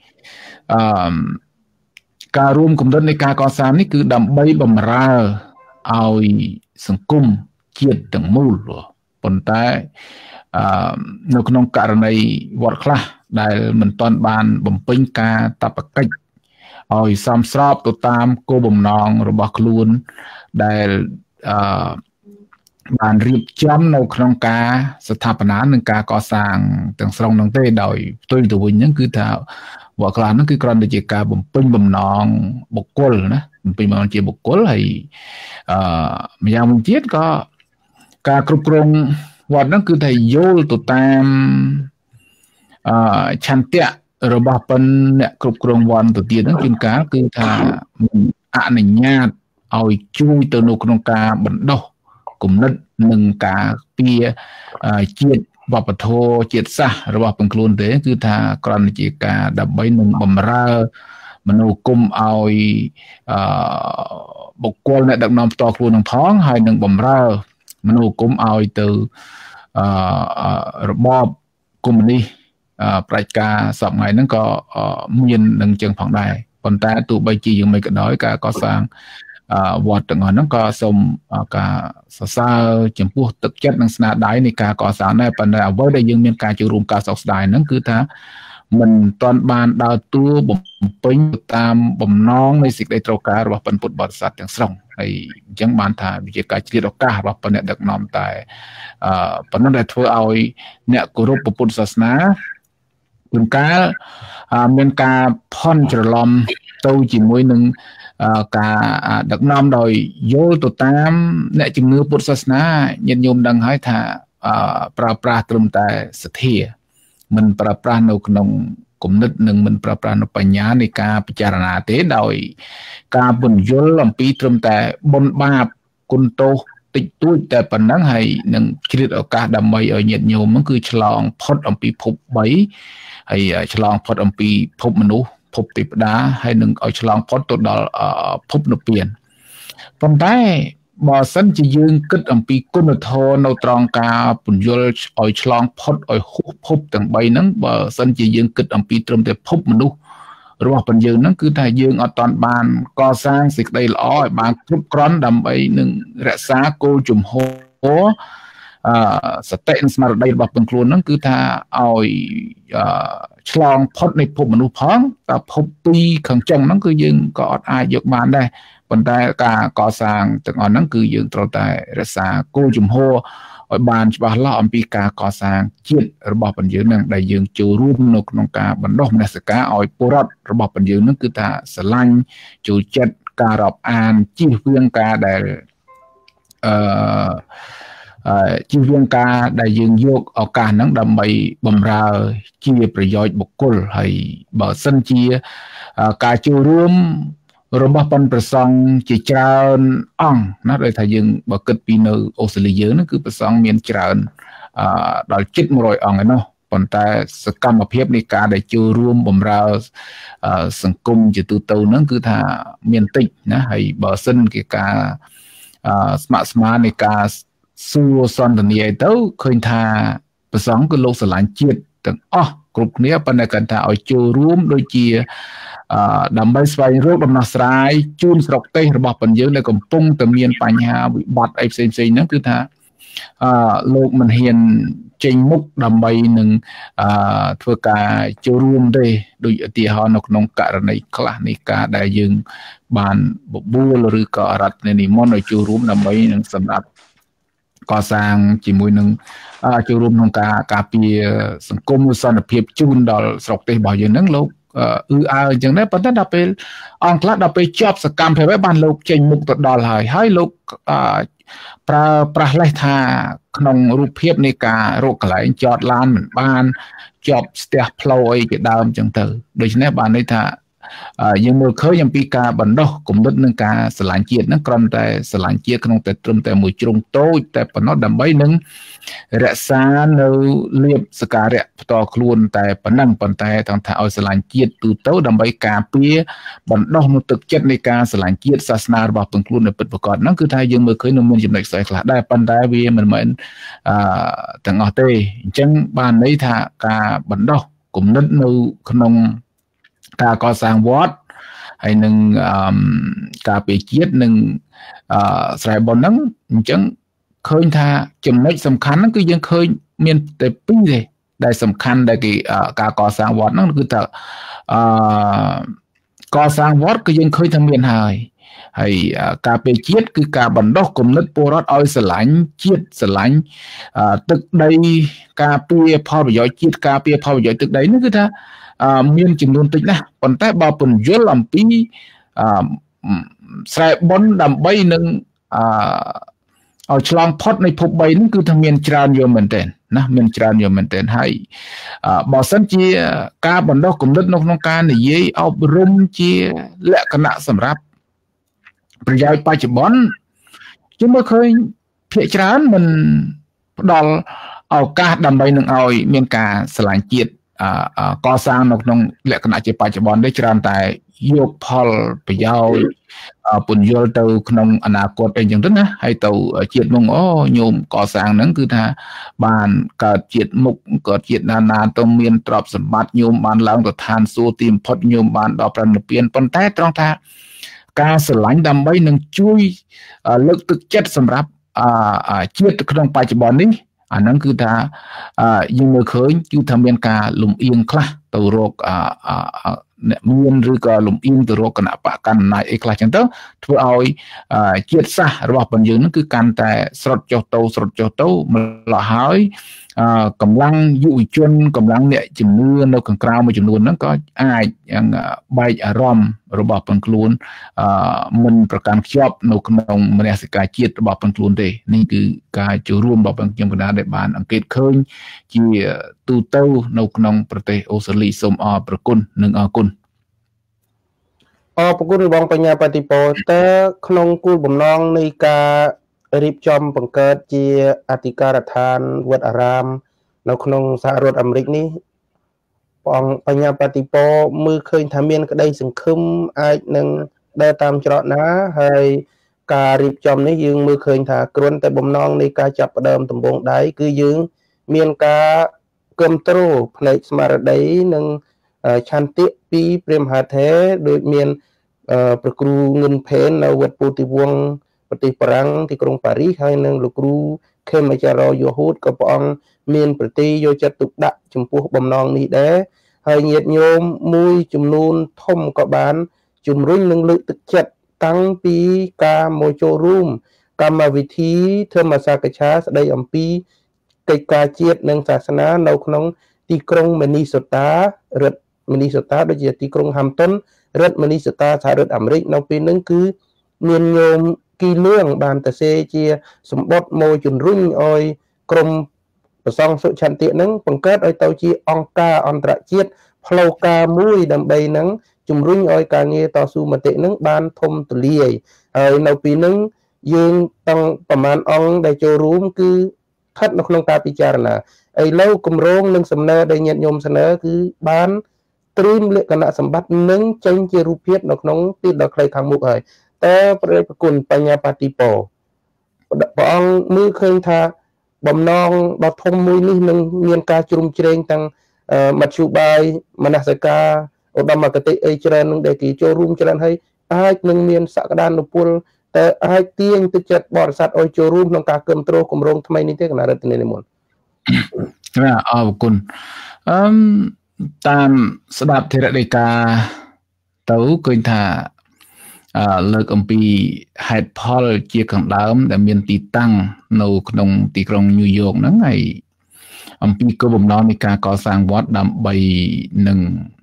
ការរួមគំនិតនៃការកសាងនេះគឺដើម្បីបម្រើឲ្យសង្គមជាតិទាំងមូលប៉ុន្តែនៅក្នុងករណីវត្តខ្លះដែលមិនទាន់បានបំពេញការតបកិច្ចឲ្យសមស្របទៅតាមគោលបំណងរបស់ខ្លួនដែលបានរៀបចំនៅក្នុងការស្ថាបនានិងការកសាងទាំងស្រុងហ្នឹងទេដោយផ្ទុយទៅវិញហ្នឹងគឺថាវត្តខ្លះហ្នឹងគឺគ្រាន់តែជាការបំពេញបំណងបុគ្គលណាបំពេញបំណងជាបុគ្គលហើយម្យ៉ាងវិញទៀតក៏ការគ្រប់គ្រងវត្តហ្នឹងគឺថាយល់ទៅតាមឆន្ទៈរបស់ប៉ុនអ្នកគ្រប់គ្រងវត្តទៅទៀតហ្នឹងជួនកាលគឺថាអនុញ្ញាតឲ្យជួយទៅនៅក្នុងការបណ្ដុះគំនិតនិងការពារជាតិវប្បធម៌ជាតិសាសន៍របស់ពងខ្លួនទេគឺថាគ្រាន់តែជាការដើម្បីនឹងបំរើមនោគមឲ្យបុគ្គលអ្នកដឹកនាំផ្ទាល់ខ្លួននឹងផងហើយនឹងបំរើមនោគមឲ្យទៅរបបកុម្មុយនីសប្រជាការសពថ្ងៃហ្នឹងក៏មាននឹងចឹងផងដែរប៉ុន្តែទោះបីជាយ៉ាងម៉េចក៏ដោយការកសាងវត្តទាំងអស់ហ្នឹងក៏សូមការសរសើរចំពោះទឹកចិត្តនិងស្នាដៃនៃការកសាងដែរប៉ុន្តែអ្វីដែលយើងមានការចូលរួមការសោកស្ដាយហ្នឹងគឺថាមិនទាន់បានដើរតួបំពេញតាមបំណងនៃសេចក្តីត្រូវការរបស់ពុទ្ធបរិស័ទទាំងស្រុងហើយអញ្ចឹងបានថាវាជាការឆ្លៀតឱកាសរបស់អ្នកដឹកនាំតែប៉ុណ្ណឹងដែលធ្វើឲ្យអ្នកគោរពពុទ្ធសាសនាជួនកាលមានការផន់ច្រឡំទៅជាមួយនឹងការដឹកនាំដោយយល់ទៅតាមអ្នកជំនឿពុទ្ធសាសនាញាតិញោមដឹងហើយថាប្រើប្រាស់ត្រឹមតែសទ្ធាមិនប្រើប្រាស់នៅក្នុងគំនិតនិងមិនប្រើប្រាស់នៅបញ្ញានៃការពិចារណាទេដោយការពន្យល់អំពីត្រឹមតែបុណ្យបាបគុណទោសតិចតួចតែប៉ុណ្ណឹងហើយនឹងជ្រៀតឱកាសដើម្បីឲ្យញាតិញោមហ្នឹងគឺឆ្លងផុតអំពីភព3ហើយឆ្លងផុតអំពីភពមនុស្សភពទេវតាហើយនឹងឲ្យឆ្លងផុតទៅដល់ភពនិព្វានប៉ុន្តែបើសិនជាយើងគិតអំពីគុណធម៌នៅត្រង់ការពន្យល់ឲ្យឆ្លងផុតឲ្យហួសភពទាំង3ហ្នឹងបើសិនជាយើងគិតអំពីត្រឹមតែភពមនុស្សរបស់ប៉ុនយើងហ្នឹងគឺថាយើងអត់តាន់បានកសាងសេចក្តីល្អឲ្យបានគ្រប់គ្រាន់ដើម្បីនឹងរក្សាគោលជំហរសតិនិងស្មារតីរបស់ខ្លួនហ្នឹងគឺថាឲ្យឆ្លងផុតនៃភពមនុស្សផងតែភព2ខាងចុងហ្នឹងគឺយើងក៏អត់អាចយកបានដែរប៉ុន្តែការកសាងទាំងអស់ហ្នឹងគឺយើងត្រូវតែរក្សាគោលជំហរឲ្យបានច្បាស់លាស់អំពីការកសាងជាតិរបស់បញ្យើងនឹងដែលយើងចូលរួមនៅក្នុងការបណ្ដុះមនសិការឲ្យពលរដ្ឋរបស់បញ្យើងនឹងគឺថាស្រឡាញ់ចូលចិត្តការរាប់អានជៀសវាងការដែលជៀសវាងការដែលយើងយកឱកាសហ្នឹងដើម្បីបម្រើជាប្រយោជន៍បុគ្គលហើយបើសិនជាការចូលរួមរបស់ប៉ុនប្រសង់ជាច្រើនអង្គណាដោយថាយើងបើគិតពីនៅអូស្ត្រាលីយើងហ្នឹងគឺប្រសង់មានច្រើនដល់ជិត100អង្គឯណោះប៉ុន្តែសកម្មភាពនៃការដែលចូលរួមបម្រើសង្គមជាទូទៅហ្នឹងគឺថាមានតិចណាហើយបើសិនជាការស្ម័គ្រស្មារនៃការសួរសន្ទនាទៅឃើញថាប្រសង់គឺលោកស្រឡាញ់ជាតិទាំងអស់គ្រប់គ្នាប៉ុន្តែគាត់ថាឲ្យចូលរួមដូចជាដើម្បីស្វែងរកដំណោះស្រាយជូនស្រុកទេសរបស់ប៉ុនយើងដែលកំពុងតែមានបញ្ហាវិបត្តិអីផ្សេងៗហ្នឹងគឺថាលោកមិនហ៊ានចេញមុខដើម្បីនឹងធ្វើការចូលរួមទេដូចឧទាហរណ៍នៅក្នុងករណីខ្លះនៃការដែលយើងបានបបួលឬក៏រដ្ឋនិមន្តឲ្យចូលរួមដើម្បីនឹងសម្រាប់កសាងជាមួយនឹងចូលរួមក្នុងការពារសង្គមសន្តិភាពជូនដល់ស្រុកទេសរបស់យើងហ្នឹងលោកអឺអើអញ្ចឹងដែរប៉ុន្តែដល់ពេលអង្គខ្លះដល់ពេលជាប់សកម្មភាពហើយបានលោកចេញមុខទៅដល់ហើយលោកប្រើប្រាស់លេសថាក្នុងរូបភាពនៃការរកកន្លែងចតឡានមិនបានជាប់ស្ទះផ្លូវអីជាដើមអញ្ចឹងទៅដូច្នេះបានន័យថាយើងមើលឃើញអំពីការបណ្ដុះគំនិតនឹងការស្រឡាញ់ជាតិហ្នឹងគ្រាន់តែស្រឡាញ់ជាតិក្នុងតែត្រឹមតែមួយជ្រុងតូចតែប៉ុណ្ណោះដើម្បីនឹងរក្សានៅលៀបសក្ការៈផ្ទាល់ខ្លួនតែប៉ុណ្ណឹងប៉ុន្តែថងថាឲ្យស្រឡាញ់ជាតិទូទៅដើម្បីការពារបណ្ដុះនូវទឹកចិត្តនៃការស្រឡាញ់ជាតិសាសនារបស់ខ្លួននៅពិតប្រាកដហ្នឹងគឺថាយើងមើលឃើញនៅមានចំណុចខ្សោយខ្លះដែរប៉ុន្តែវាមិនមែនទាំងអស់ទេអញ្ចឹងបានន័យថាការបណ្ដុះគំនិតនៅក្នុងការកសាងវត្តហើយនឹងការពារជាតិនិងស្រែបុណ្យហ្នឹងអញ្ចឹងឃើញថាចំណុចសំខាន់ហ្នឹងគឺយើងឃើញមានតែពីរទេដែលសំខាន់ដែលគេការកសាងវត្តហ្នឹងគឺថាកសាងវត្តគឺយើងឃើញថាមានហើយការពារជាតិគឺការបណ្ដុះគំនិតពលរដ្ឋឲ្យស្រឡាញ់ជាតិស្រឡាញ់ទឹកដីការពារផលប្រយោជន៍ជាតិការពារផលប្រយោជន៍ទឹកដីនេះគឺថាមានចំនួនតិចណាស់ប៉ុន្តែបើពន្យល់អំពីស្រែបុណ្យដើម្បីនឹងឲ្យឆ្លងផុតនៃភព3ហ្នឹងគឺថាមានច្រើនយកមែនទែនណាមានច្រើនយកមែនទែនហើយបើសិនជាការបណ្ដុះគំនិតនៅក្នុងការនិយាយអប់រំជាលក្ខណៈសម្រាប់ប្រយោជន៍បច្ចុប្បន្នយើងមើលឃើញភាគច្រើនមិនផ្ដល់ឱកាសដើម្បីនឹងឲ្យមានការស្រឡាញ់ជាតិកសាងនៅក្នុងលក្ខណៈជាបច្ចុប្បន្នទេច្រើនតែយកផលប្រយោជន៍ពន្យល់ទៅក្នុងអនាគតអីចឹងទៅណាហើយទៅជាតិមុខញោមកសាងហ្នឹងគឺថាបានកើតជាតិមុខកើតជាតិណាទៅមានទ្រព្យសម្បត្តិញោមបានឡើងទៅឋានសួគ៌ទីបំផុតញោមបានដល់ព្រះនិព្វានប៉ុន្តែត្រង់ថាការស្រឡាញ់ដើម្បីនឹងជួយលើកទឹកចិត្តសម្រាប់ជាតិក្នុងបច្ចុប្បន្ននេះអាហ្នឹងគឺថាយើងមើលឃើញគឺថាមានការលំអៀងខ្លះទៅរកអ្នកមានឬក៏លំអៀងទៅរកគណៈបកកណ្ដាលអំណាចអីខ្លះចឹងទៅធ្វើឲ្យជាតិសាសន៍របស់បងយើងហ្នឹងគឺកាន់តែស្រុតចុះទៅម្ល៉េះហើយកម្លាំងយុវជនកម្លាំងអ្នកជំនឿនៅខាងក្រៅមួយចំនួនហ្នឹងក៏អាចបែកអារម្មណ៍របស់បងខ្លួនមិនប្រកាន់ខ្ជាប់នៅក្នុងមនសិការជាតិរបស់បងខ្លួនទេនេះគឺការចូលរួមរបស់បងខ្ញុំកណ្ដាលដែលបានអង្កេតឃើញជាទូទៅនៅក្នុងប្រទេសអូស្ត្រាលីសូមអរព្រគុណនិងអរគុណអរគុណបងបញ្ញាបតិពោតើក្នុងគោលបំណងនៃការរៀបចំបង្កើតជាអធិការដ្ឋានវត្តអារាមនៅក្នុងសហរដ្ឋអាមេរិកនេះបងបញ្ញាបតិពោមើលឃើញថាមានក្តីសង្ឃឹមអាចនឹងដើរតាមច្រកណាហើយការរៀបចំនេះយើងមើលឃើញថាគ្រាន់តែបំណងនៃការចាប់ផ្ដើមដំបូងដៃគឺយើងមានការគ្រប់គ្រងផ្នែកស្មារតីនិងឆន្ទៈពីព្រះមហាថេរដូចមានព្រះគ្រូងិនផេននៅវត្តពោធិវង្សប្រទេសបារាំងទីក្រុងប៉ារីសហើយនិងលោកគ្រូខេមអាចារ្យយូហូតក៏ព្រះអង្គមានប្រតិយកចិត្តទុកដាក់ចំពោះបំណងនេះដែរហើយញាតិញោមមួយចំនួនធំក៏បានជំរុញនិងលើកទឹកចិត្តតាំងពីការមកចូលរួមកម្មវិធីធម្មសាកឆាស្ដីអំពីកិច្ចការជាតិនិងសាសនានៅក្នុងទីក្រុងមីនីសូតារដ្ឋមីនីសូតាដូចជាទីក្រុងហាំតុនរដ្ឋមីនីសូតាសហរដ្ឋអាមេរិកនៅពេលហ្នឹងគឺមានញោមគីលឿងបានទៅសេជាសម្បត្តិមកជំរុញឲ្យក្រមប្រសង់សុឆន្ទៈហ្នឹងបង្កើតឲ្យទៅជាអង្គការអន្តរជាតិផ្លូវការមួយដើម្បីហ្នឹងជំរុញឲ្យការងារតស៊ូមតិហ្នឹងបានធំទូលាយហើយនៅពេលហ្នឹងយើងតាំងប្រមាណអង្គដែលចូលរួមគឺស្ថិតនៅក្នុងការពិចារណាឥឡូវគម្រោងនិងសំណើដែលញាតិញោមសនើគឺបានត្រៀមលក្ខណៈសម្បត្តិនិងចេញជារូបភាពនៅក្នុងទីដ៏ខ្លីខាងមុខហើយតែព្រះប្រគុណបញ្ញាបតិពោព្រះអង្គមើលឃើញថាបំណងដ៏ធំមួយនេះនឹងមានការជ្រុំជ្រែងទាំងមធ្យោបាយមនសិការឧត្តមគតិអីច្រើននឹងដែលគេចូលរួមច្រើនហើយអាចនឹងមានសក្តានុពលតែអាចទាញទឹកចិត្តបរិស័ទឲ្យចូលរួមក្នុងការគ្រប់គ្រងគម្រោងថ្មីនេះទេគណៈរដ្ឋនិមន្តបាទអរគុណតាមស្ដាប់ធរដីកាទៅឃើញថាលើកអំពីហេតុផលជាខាងដើមដែលមានទីតាំងនៅក្នុងទីក្រុងញូវយ៉កហ្នឹងហើយអំពីគោលបំណងនៃការកសាងវត្តដើម្បីនឹង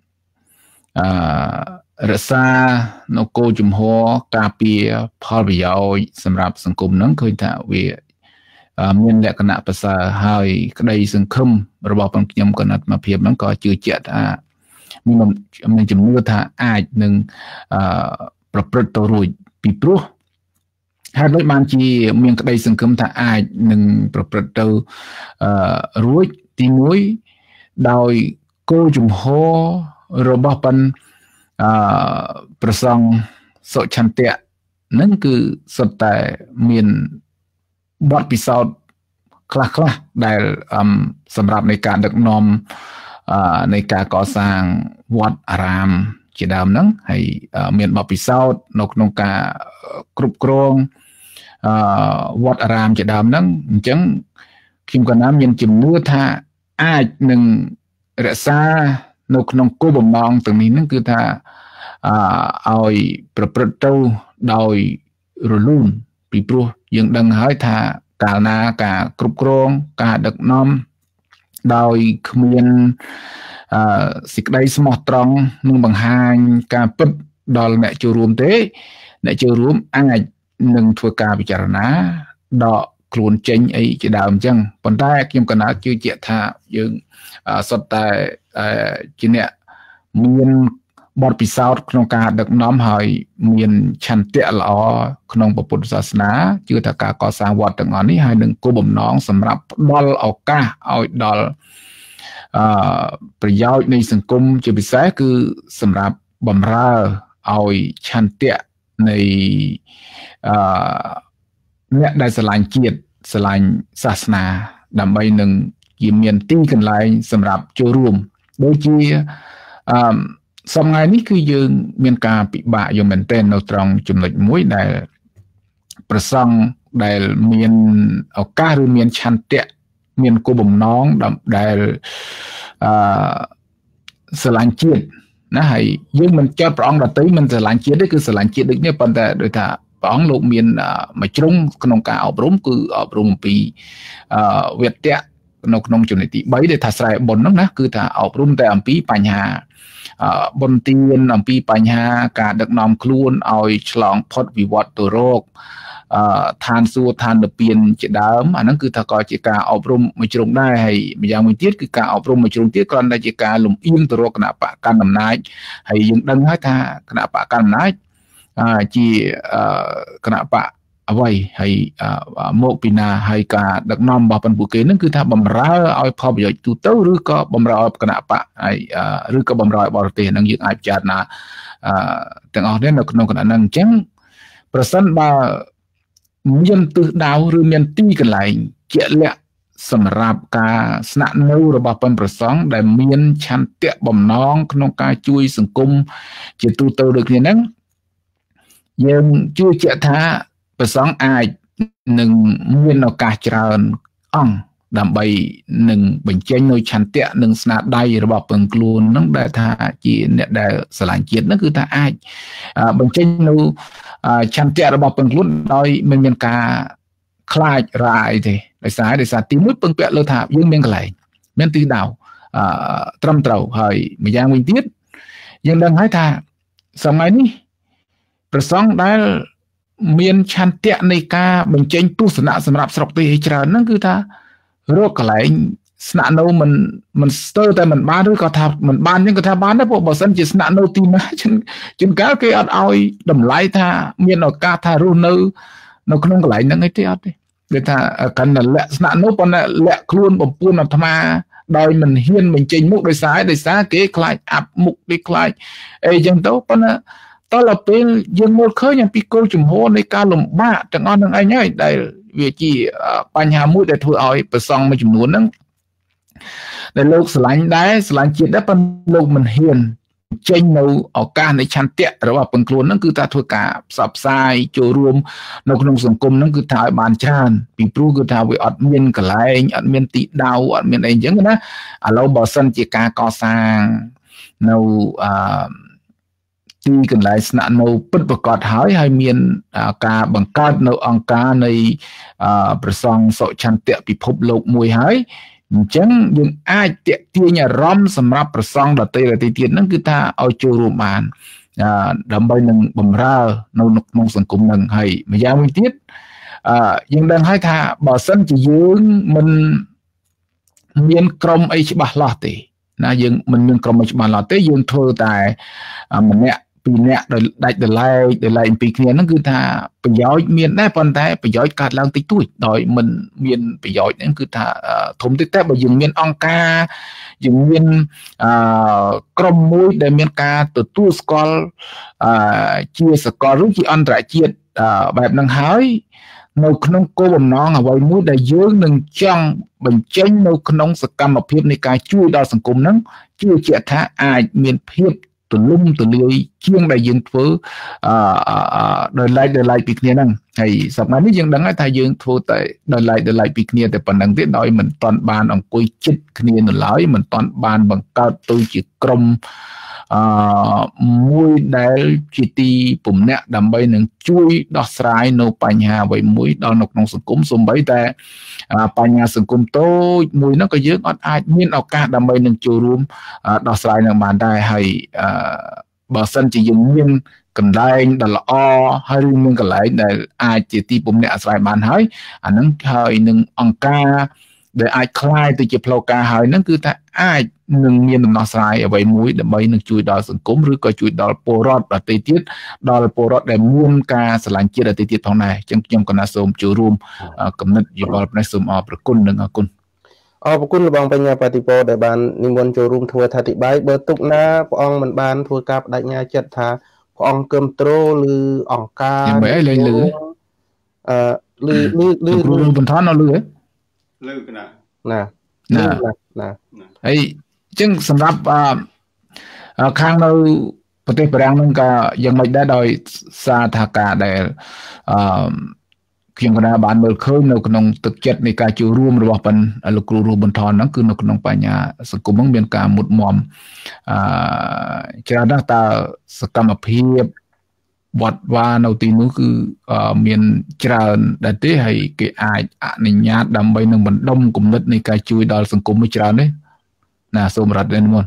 រក្សានៅគោលជំហរការពារផលប្រយោជន៍សម្រាប់សង្គមហ្នឹងឃើញថាវាមានលក្ខណៈប្រសើរហើយក្តីសង្ឃឹមរបស់ខ្ញុំគណៈអាត្មាភាពហ្នឹងក៏ជឿជាក់ថាមានជំនឿថាអាចនឹងប្រព្រឹត្តទៅរួចពីព្រោះហើយដូចបានជាមានក្តីសង្ឃឹមថាអាចនឹងប្រព្រឹត្តទៅរួចទី1ដោយគោលជំហររបស់ប្រសង់សុឆន្ទៈនឹងគឺសុទ្ធតែមានបទពិសោធន៍ខ្លះដែលសម្រាប់នៃការដឹកនាំនៃការកសាងវត្តអារាមជាដើមហ្នឹងហើយមានបទពិសោធន៍នៅក្នុងការគ្រប់គ្រងវត្តអារាមជាដើមហ្នឹងអញ្ចឹងខ្ញុំក៏មានជំនឿថាអាចនឹងរក្សានៅក្នុងគោលបំណងទាំងនេះហ្នឹងគឺថាឲ្យប្រព្រឹត្តទៅដោយរលូនពីព្រោះយើងដឹងហើយថាកាលណាការគ្រប់គ្រងការដឹកនាំដោយគ្មានសេចក្តីស្មោះត្រង់នឹងបង្ហាញការពិតដល់អ្នកចូលរួមទេអ្នកចូលរួមអាចនឹងធ្វើការពិចារណាដកខ្លួនចេញអីជាដើមអញ្ចឹងប៉ុន្តែខ្ញុំក៏ជឿជាក់ថាយើងសុទ្ធតែជាអ្នកមានបទពិសោធន៍ក្នុងការដឹកនាំហើយមានឆន្ទៈល្អក្នុងពុទ្ធសាសនាជឿថាការកសាងវត្តទាំងអស់នេះហើយនឹងគោលបំណងសម្រាប់ផ្ដល់ឱកាសឲ្យដល់ប្រយោជន៍នៃសង្គមជាពិសេសគឺសម្រាប់បម្រើឲ្យឆន្ទៈនៃអ្នកដែលស្រឡាញ់ជាតិស្រឡាញ់សាសនាដើម្បីនឹងជាមានទីកន្លែងសម្រាប់ចូលរួមដូចជាសំថ្ងៃនេះគឺយើងមានការពិបាកយ៉ាងមែនទែននៅត្រង់ចំណុចមួយដែលប្រសង់ដែលមានឱកាសឬមានឆន្ទៈមានគោលបំណងដែលស្រឡាញ់ជាតិណាហើយយើងមិនចោទព្រះអង្គដទៃមិនស្រឡាញ់ជាតិទេគឺស្រឡាញ់ជាតិដូចនេះប៉ុន្តែដូចថាព្រះអង្គលោកមានមួយជ្រុងក្នុងការអប់រំគឺអប់រំអំពីវេទៈនៅក្នុងចំណុចទី3ដែលថាស្រែបុណ្យហ្នឹងណាគឺថាអប់រំតែអំពីបញ្ហាបុណ្យទានអំពីបញ្ហាការដឹកនាំខ្លួនឲ្យឆ្លងផុតវិវត្តទៅរកឋានសួគ៌ឋាននិព្វានជាដើមអាហ្នឹងគឺថាក៏ជាការអប់រំមួយជ្រុងដែរហើយម្យ៉ាងមួយទៀតគឺការអប់រំមួយជ្រុងទៀតគ្រាន់តែជាការលំអៀងទៅរកគណៈបកកណ្ដាលអំណាចហើយយើងដឹងហើយថាគណៈបកកណ្ដាលអំណាចជាគណៈបកអ្វីហើយមកពីណាហើយការដឹកនាំរបស់ពួកគេនឹងគឺថាបំរើឲ្យផលប្រយោជន៍ទូទៅឬក៏បំរើឲ្យគណៈបកហើយឬក៏បំរើឲ្យបរទេសនឹងយើងអាចពិចារណាទាំងអស់នេះនៅក្នុងគណៈនឹងអញ្ចឹងប្រសិនបើមានទិសដៅឬមានទីកន្លែងជាក់លាក់សម្រាប់ការស្នាក់នៅរបស់ប៉ុនប្រសង់ដែលមានឆន្ទៈបំណងក្នុងការជួយសង្គមជាទូទៅដូចគ្នាហ្នឹងយើងជឿជាក់ថាព្រះសង្ឃអាចនឹងមានឱកាសច្រើនអង្គដើម្បីនឹងបញ្ចេញនៅឆន្ទៈនិងស្នាដៃរបស់ពឹងខ្លួននឹងដែលថាជាអ្នកដែលស្រឡាញ់ជាតិនឹងគឺថាអាចបញ្ចេញនៅឆន្ទៈរបស់ពឹងខ្លួនដោយមិនមានការខ្លាចរាយទេដោយសារទីមួយពឹងពាក់លើថាយើងមានកន្លែងមានទិសដៅត្រឹមត្រូវហើយម្យ៉ាងវិញទៀតយើងដឹងហើយថាសម័យនេះព្រះសង្ឃដែលមានឆន្ទៈនៃការបញ្ចេញទស្សនៈសម្រាប់ស្រុកទេច្រើនហ្នឹងគឺថារកកន្លែងស្នាក់នៅមិនស្ទើរតែមិនបានឬក៏ថាមិនបានហ្នឹងក៏ថាបានដែរព្រោះបើសិនជាស្នាក់នៅទីណាជួនកាលគេអត់ឲ្យតម្លៃថាមានឱកាសថារស់នៅក្នុងកន្លែងហ្នឹងអីទេអត់ទេគេថាកាន់តែលាក់ស្នាក់នៅប៉ុន្តែលាក់ខ្លួនបំពួនអាត្មាដោយមិនហ៊ានបញ្ចេញមុខដោយសារគេខ្លាចអាប់មុខគេខ្លាចអីចឹងទៅប៉ុន្តែតទៅពេលយើងមើលឃើញអំពីគោលជំហរនៃការលំបាកទាំងអស់នឹងឯងហើយដែលវាជាបញ្ហាមួយដែលធ្វើឲ្យប្រសង់មួយចំនួនហ្នឹងដែលលោកស្រឡាញ់ជាតិដែរប៉ុន្តែលោកមិនហ៊ានចេញនៅឱកាសនៃឆន្ទៈរបស់ពឹងខ្លួនហ្នឹងគឺថាធ្វើការផ្សព្វផ្សាយចូលរួមនៅក្នុងសង្គមហ្នឹងគឺថាឲ្យបានច្រើនពីព្រោះគឺថាវាអត់មានកន្លែងអត់មានទីដៅអត់មានអីអញ្ចឹងណាឥឡូវបើសិនជាការកសាងនៅទីកន្លែងស្នាក់នៅពិតប្រាកដហើយមានការបង្កើតនៅអង្គការនៃប្រសង់សុឆន្ទៈពិភពលោកមួយហើយអញ្ចឹងយើងអាចទាក់ទាញអារម្មណ៍សម្រាប់ប្រសង់ដទៃទៀតហ្នឹងគឺថាឲ្យចូលរួមបានដើម្បីនឹងបំរើនៅក្នុងសង្គមហ្នឹងហើយម្យ៉ាងវិញទៀតយើងដឹងហើយថាបើសិនជាយើងមិនមានក្រុមអីច្បាស់លាស់ទេណាយើងមិនមានក្រុមអីច្បាស់លាស់ទេយើងធ្វើតែម្នាក់ពីរនាក់ដោយដាច់ដោយឡែកពីគ្នាហ្នឹងគឺថាប្រយោជន៍មានដែរប៉ុន្តែប្រយោជន៍កើតឡើងតិចតួចដោយមិនមានប្រយោជន៍ហ្នឹងគឺថាធំតិចតែបើយើងមានអង្គការយើងមានក្រុមមួយដែលមានការទទួលស្គាល់ជាសកលឬជាអន្តរជាតិបែបហ្នឹងហើយនៅក្នុងគោលបំណងអ្វីមួយដែលយើងនឹងចង់បញ្ចេញនៅក្នុងសកម្មភាពនៃការជួយដល់សង្គមហ្នឹងជឿជាក់ថាអាចមានភាពទូលំទូលាយជាងដែលយើងធ្វើដោយឡែកពីគ្នាហ្នឹងហើយសម្រាប់នេះយើងដឹងហើយថាយើងធ្វើតែដោយឡែកពីគ្នាតែប៉ុណ្្នឹងទេដោយមិនតាន់បានអង្គុយជិតគ្នានៅឡើយមិនតាន់បានបង្កើតទៅជាក្រុមមួយដែលជាទីពំនាក់ដើម្បីនឹងជួយដោះស្រាយនៅបញ្ហាអ្វីមួយដល់នៅក្នុងសង្គមសូម្បីតែបញ្ហាសង្គមតូចមួយហ្នឹងក៏យើងអត់អាចមានឱកាសដើម្បីនឹងចូលរួមដោះស្រាយនឹងបានដែរហើយបើសិនជាយើងមានកន្លែងដ៏ល្អហើយឬមានកន្លែងដែលអាចជាទីពំនាក់អាស្រ័យបានហើយអាហ្នឹងហើយនឹងអង្គការដែលអាចคล้ายទៅជាផ្លូវការហើយហ្នឹងគឺថាអាចនឹងមានដំណោះស្រាយអ្វីមួយដើម្បីនឹងជួយដល់សង្គមឬក៏ជួយដល់ពលរដ្ឋដទៃទៀតដល់ពលរដ្ឋដែលមានការស្រឡាញ់ជាតិដទៃទៀតផងដែរអញ្ចឹងខ្ញុំក៏ណាសូមចូលរួមគំនិតយោបល់ផ្នែកសូមអរគុណនិងអរគុណអរគុណលោកបញ្ញាបតិពោដែលបាននិមន្តចូលរួមធ្វើអធិប្បាយបើទុកណាព្រះអង្គមិនបានធ្វើការបដិញ្ញាចិត្តថាព្រះអង្គគ្រប់គ្រងឬអង្គការយ៉ាងម៉េចលេងលឺអឺលឺលោកគ្រូរួមបន្ថនអត់លឺទេលឺកណាណាហើយអញ្ចឹងសម្រាប់ខាងនៅប្រទេសបារាំងនឹងក៏យ៉ាងម៉េចដែរដោយសារថាការដែលខ្ញុំកណាបានមើលឃើញនៅក្នុងទឹកចិត្តនៃការចូលរួមរបស់លោកគ្រូរួមបន្ថនហ្នឹងគឺនៅក្នុងបញ្ញាសង្គមហ្នឹងមានការមុតមមច្រើនណាស់តើសកម្មភាពវត្តវានៅទីនោះគឺមានច្រើនដែរទេហើយគេអាចអនុញ្ញាតដើម្បីនឹងបណ្ដុំគំនិតនៃការជួយដល់សង្គមមួយច្រើនទេណាសូមរ៉ាត់នេះមុន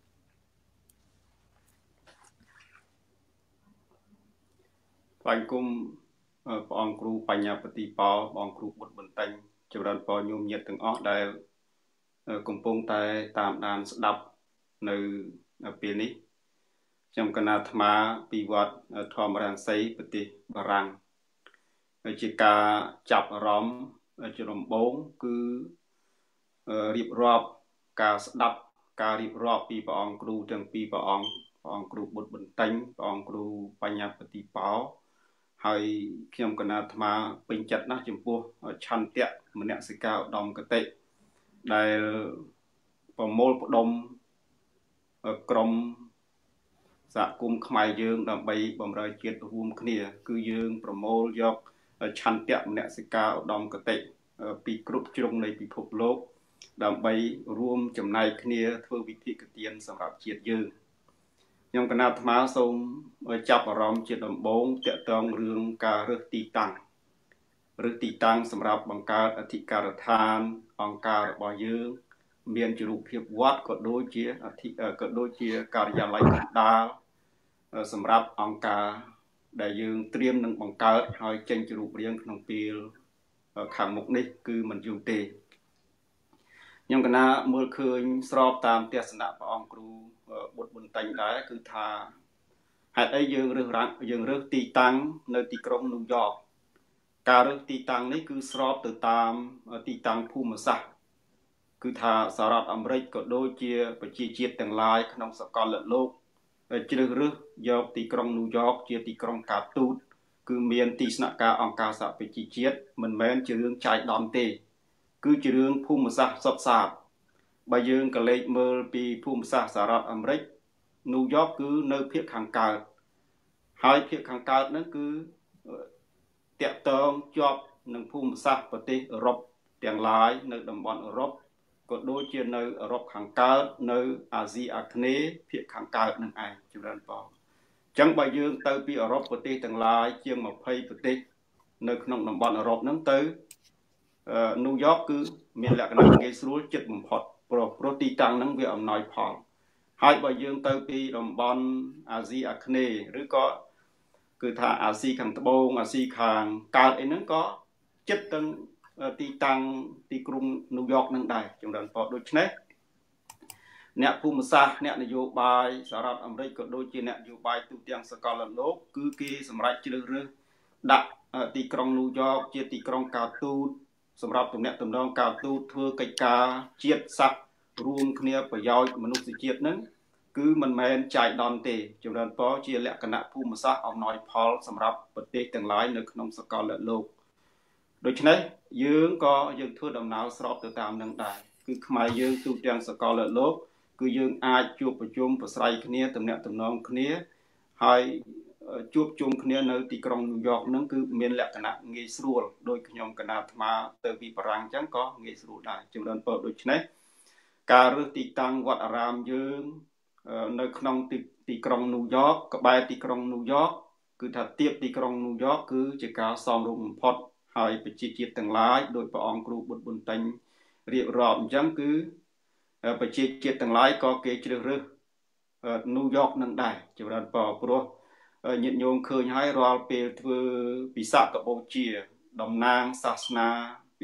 បាញ់គុំព្រះអង្គគ្រូបញ្ញាបតិបោព្រះអង្គគ្រូបុត្របន្តែងចម្រើនពរញោមញាតិទាំងអស់ដែលកំពុងតែតាមដានស្ដាប់នៅពេលនេះខ្ញុំកណាអាត្មាពីវត្តធម្មរាំងសីប្រទេសបារាំងជាការចាប់អារម្មណ៍ជាដំបូងគឺរៀបរាប់ការស្ដាប់ការរៀបរាប់ពីព្រះអង្គគ្រូទាំងពីរព្រះអង្គគ្រូបុត្របន្តែងព្រះអង្គគ្រូបញ្ញាបតិបោហើយខ្ញុំកណាអាត្មាពេញចិត្តណាស់ចំពោះឆន្ទៈមនសិការឧត្តមគតិដែលប្រមូលផ្ដុំក្រុមសហគមន៍ខ្មែរយើងដើម្បីបម្រើជាតិរួមគ្នាគឺយើងប្រមូលយកឆន្ទៈមនសិការឧត្តមគតិពីគ្រប់ជ្រុងនៃពិភពលោកដើម្បីរួមចំណែកគ្នាធ្វើវិធីគទានសម្រាប់ជាតិយើងខ្ញុំកណាអាត្មាសូមចាប់អារម្មណ៍ជាដំបូងតាក់ទងរឿងការរើសទីតាំងសម្រាប់បង្កើតអធិការដ្ឋានអង្គការរបស់យើងមានជារូបភាពវត្តក៏ដូចជាការិយាល័យកណ្ដាលសម្រាប់អង្គការដែលយើងត្រៀមនឹងបង្កើតហើយចេញជារូបរាងក្នុងពេលខាងមុខនេះគឺមិនយូរទេខ្ញុំកណាមើលឃើញស្របតាមទស្សនៈព្រះអង្គគ្រូបុត្របន្តែងដែរគឺថាហេតុអីយើងរើសទីតាំងនៅទីក្រុងញូវយ៉កការរើសទីតាំងនេះគឺស្របទៅតាមទីតាំងភូមិសាស្ត្រគឺថាសហរដ្ឋអាមេរិកក៏ដូចជាប្រជាជាតិទាំងឡាយក្នុងសកលលោកជ្រើសរើសយកទីក្រុងញូវយ៉កជាទីក្រុងការទូតគឺមានទីស្នាក់ការអង្គការសហប្រជាជាតិមិនមែនជារឿងចាយដំទេគឺជារឿងភូមិសាស្ត្រសុទ្ធសាធបើយើងក៏លេចមើលពីភូមិសាស្ត្រសហរដ្ឋអាមេរិកញូវយ៉កគឺនៅភាគខាងកើតហើយភាគខាងកើតហ្នឹងគឺតាក់ទងជាប់នឹងភូមិសាស្ត្រប្រទេសអឺរ៉ុបទាំងឡាយនៅតំបន់អឺរ៉ុបក៏ដូចជានៅអឺរ៉ុបខាងកើតនៅអាស៊ីអាគ្នេយ៍ភាគខាងកើតនឹងឯងចម្រើនពរអញ្ចឹងបើយើងទៅពីអឺរ៉ុបប្រទេសទាំងឡាយជាង20ប្រទេសនៅក្នុងតំបន់អឺរ៉ុបហ្នឹងទៅញូវយ៉កគឺមានលក្ខណៈងាយស្រួលចិត្តបំផុតព្រោះទីតាំងហ្នឹងវាអំណោយផលហើយបើយើងទៅពីតំបន់អាស៊ីអាគ្នេយ៍ឬក៏គឺថាអាស៊ីខាងត្បូងអាស៊ីខាងកើតអីហ្នឹងក៏ចិត្តទាំងទីតាំងទីក្រុងញូវយ៉កនឹងដែរចម្រើនពរដូច្នេះអ្នកភូមិសាស្ត្រអ្នកនយោបាយសហរដ្ឋអាមេរិកក៏ដូចជាអ្នកនយោបាយទូទាំងសកលលោកគឺគេសម្រេចជ្រើសរើសដាក់ទីក្រុងញូវយ៉កជាទីក្រុងការទូតសម្រាប់ទំនាក់ទំនងការទូតធ្វើកិច្ចការជាតិសាសន៍រួមគ្នាប្រយោជន៍មនុស្សជាតិនឹងគឺមិនមែនចាយដន់ទេចម្រើនពរជាលក្ខណៈភូមិសាស្ត្រអំណោយផលសម្រាប់ប្រទេសទាំងឡាយនៅក្នុងសកលលោកដូច្នេះយើងធ្វើដំណើរស្របទៅតាមនឹងដែរគឺខ្មែរយើងទូទាំងសកលលោកគឺយើងអាចជួបប្រជុំប្រស្រ័យគ្នាទំនាក់ទំនងគ្នាហើយជួបជុំគ្នានៅទីក្រុងញូវយ៉កហ្នឹងគឺមានលក្ខណៈងាយស្រួលដោយខ្ញុំកណាអាត្មាទៅពីបារាំងអញ្ចឹងក៏ងាយស្រួលដែរចម្រើនពរដូច្នេះការរើសទីតាំងវត្តអារាមយើងនៅក្នុងទីក្រុងញូវយ៉កក្បែរទីក្រុងញូវយ៉កគឺថាទៀបទីក្រុងញូវយ៉កគឺជាការសមរម្យបំផុតហើយប្រជាជាតិទាំងឡាយដោយព្រះអង្គគ្រូបុត្របន្តែងរៀបរាប់អញ្ចឹងគឺប្រជាជាតិទាំងឡាយក៏គេជ្រើសរើសញូវយ៉កនឹងដែរចម្រើនពរព្រោះញាតិញោមឃើញហើយរាល់ពេលធ្វើពិសាខបូជាតំណាងសាសនា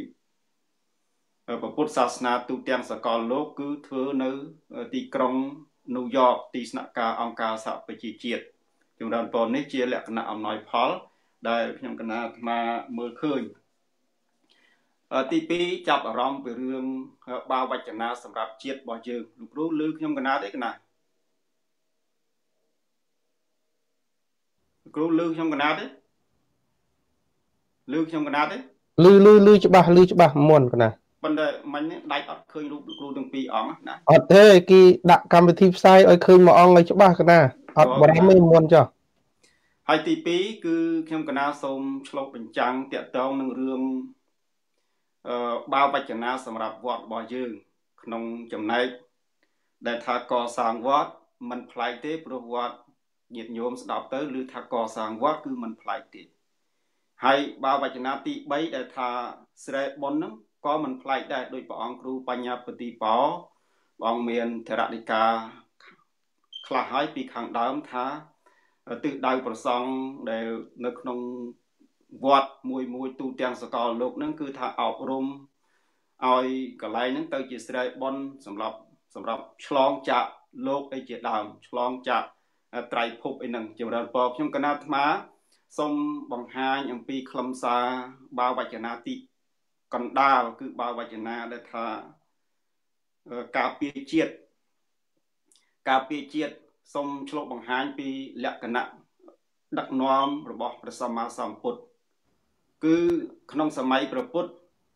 ពុទ្ធសាសនាទូទាំងសកលលោកគឺធ្វើនៅទីក្រុងញូវយ៉កទីស្នាក់ការអង្គការសហប្រជាជាតិចម្រើនពរនេះជាលក្ខណៈអំណោយផលដែលខ្ញុំកណាអាត្មាមើលឃើញទី2ចាប់អារម្មណ៍ពីរឿងបាវចនាសម្រាប់ជាតិរបស់យើងលោកគ្រូឮខ្ញុំកណាទេកណាគ្រូលឺខ្ញុំកណាត់ទេលឺខ្ញុំកណាត់ទេលឺច្បាស់មុនកណាប៉ុន្តែមិញនេះដាច់អត់ឃើញរូបគ្រូទាំងពីរអង្គណាអត់ទេគេដាក់កម្មវិធីផ្សាយឲ្យឃើញមួយអង្គឲ្យច្បាស់កណាអត់បារម្ភទេមុនចុះហើយទី2គឺខ្ញុំកណាសូមឆ្លុះបញ្ចាំងតាក់ទងនឹងរឿងបាវចនាសម្រាប់វត្តរបស់យើងក្នុងចំណែកដែលថាកសាងវត្តមិនប្លែកទេព្រោះវត្តញាតិញោមស្ដាប់ទៅឬថាកសាងវត្តគឺមិនប្លែកទេហើយបាវចនាទី3ដែលថាស្រែបុណ្យហ្នឹងក៏មិនប្លែកដែរដោយព្រះអង្គគ្រូបញ្ញាបតិបោព្រះអង្គមានធរណិកាខ្លះហើយពីខាងដើមថាទិសដៅប្រសង់ដែលនៅក្នុងវត្តមួយទូទាំងសកលលោកហ្នឹងគឺថាអប់រំឲ្យកន្លែងហ្នឹងទៅជាស្រែបុណ្យសម្រាប់ឆ្លងចាក់លោកអីជាដើមឆ្លងចាក់ត្រៃភពអីហ្នឹងចម្រើនពរខ្ញុំកណាត់អាត្មាសូមបង្ហាញអំពីខ្លឹមសារបាវចនាទីកណ្ដាលគឺបាវចនាដែលថាការពារជាតិសូមឆ្លុះបង្ហាញពីលក្ខណៈដឹកនាំរបស់ព្រះសម្មាសម្ពុទ្ធគឺក្នុងសម័យព្រះពុទ្ធ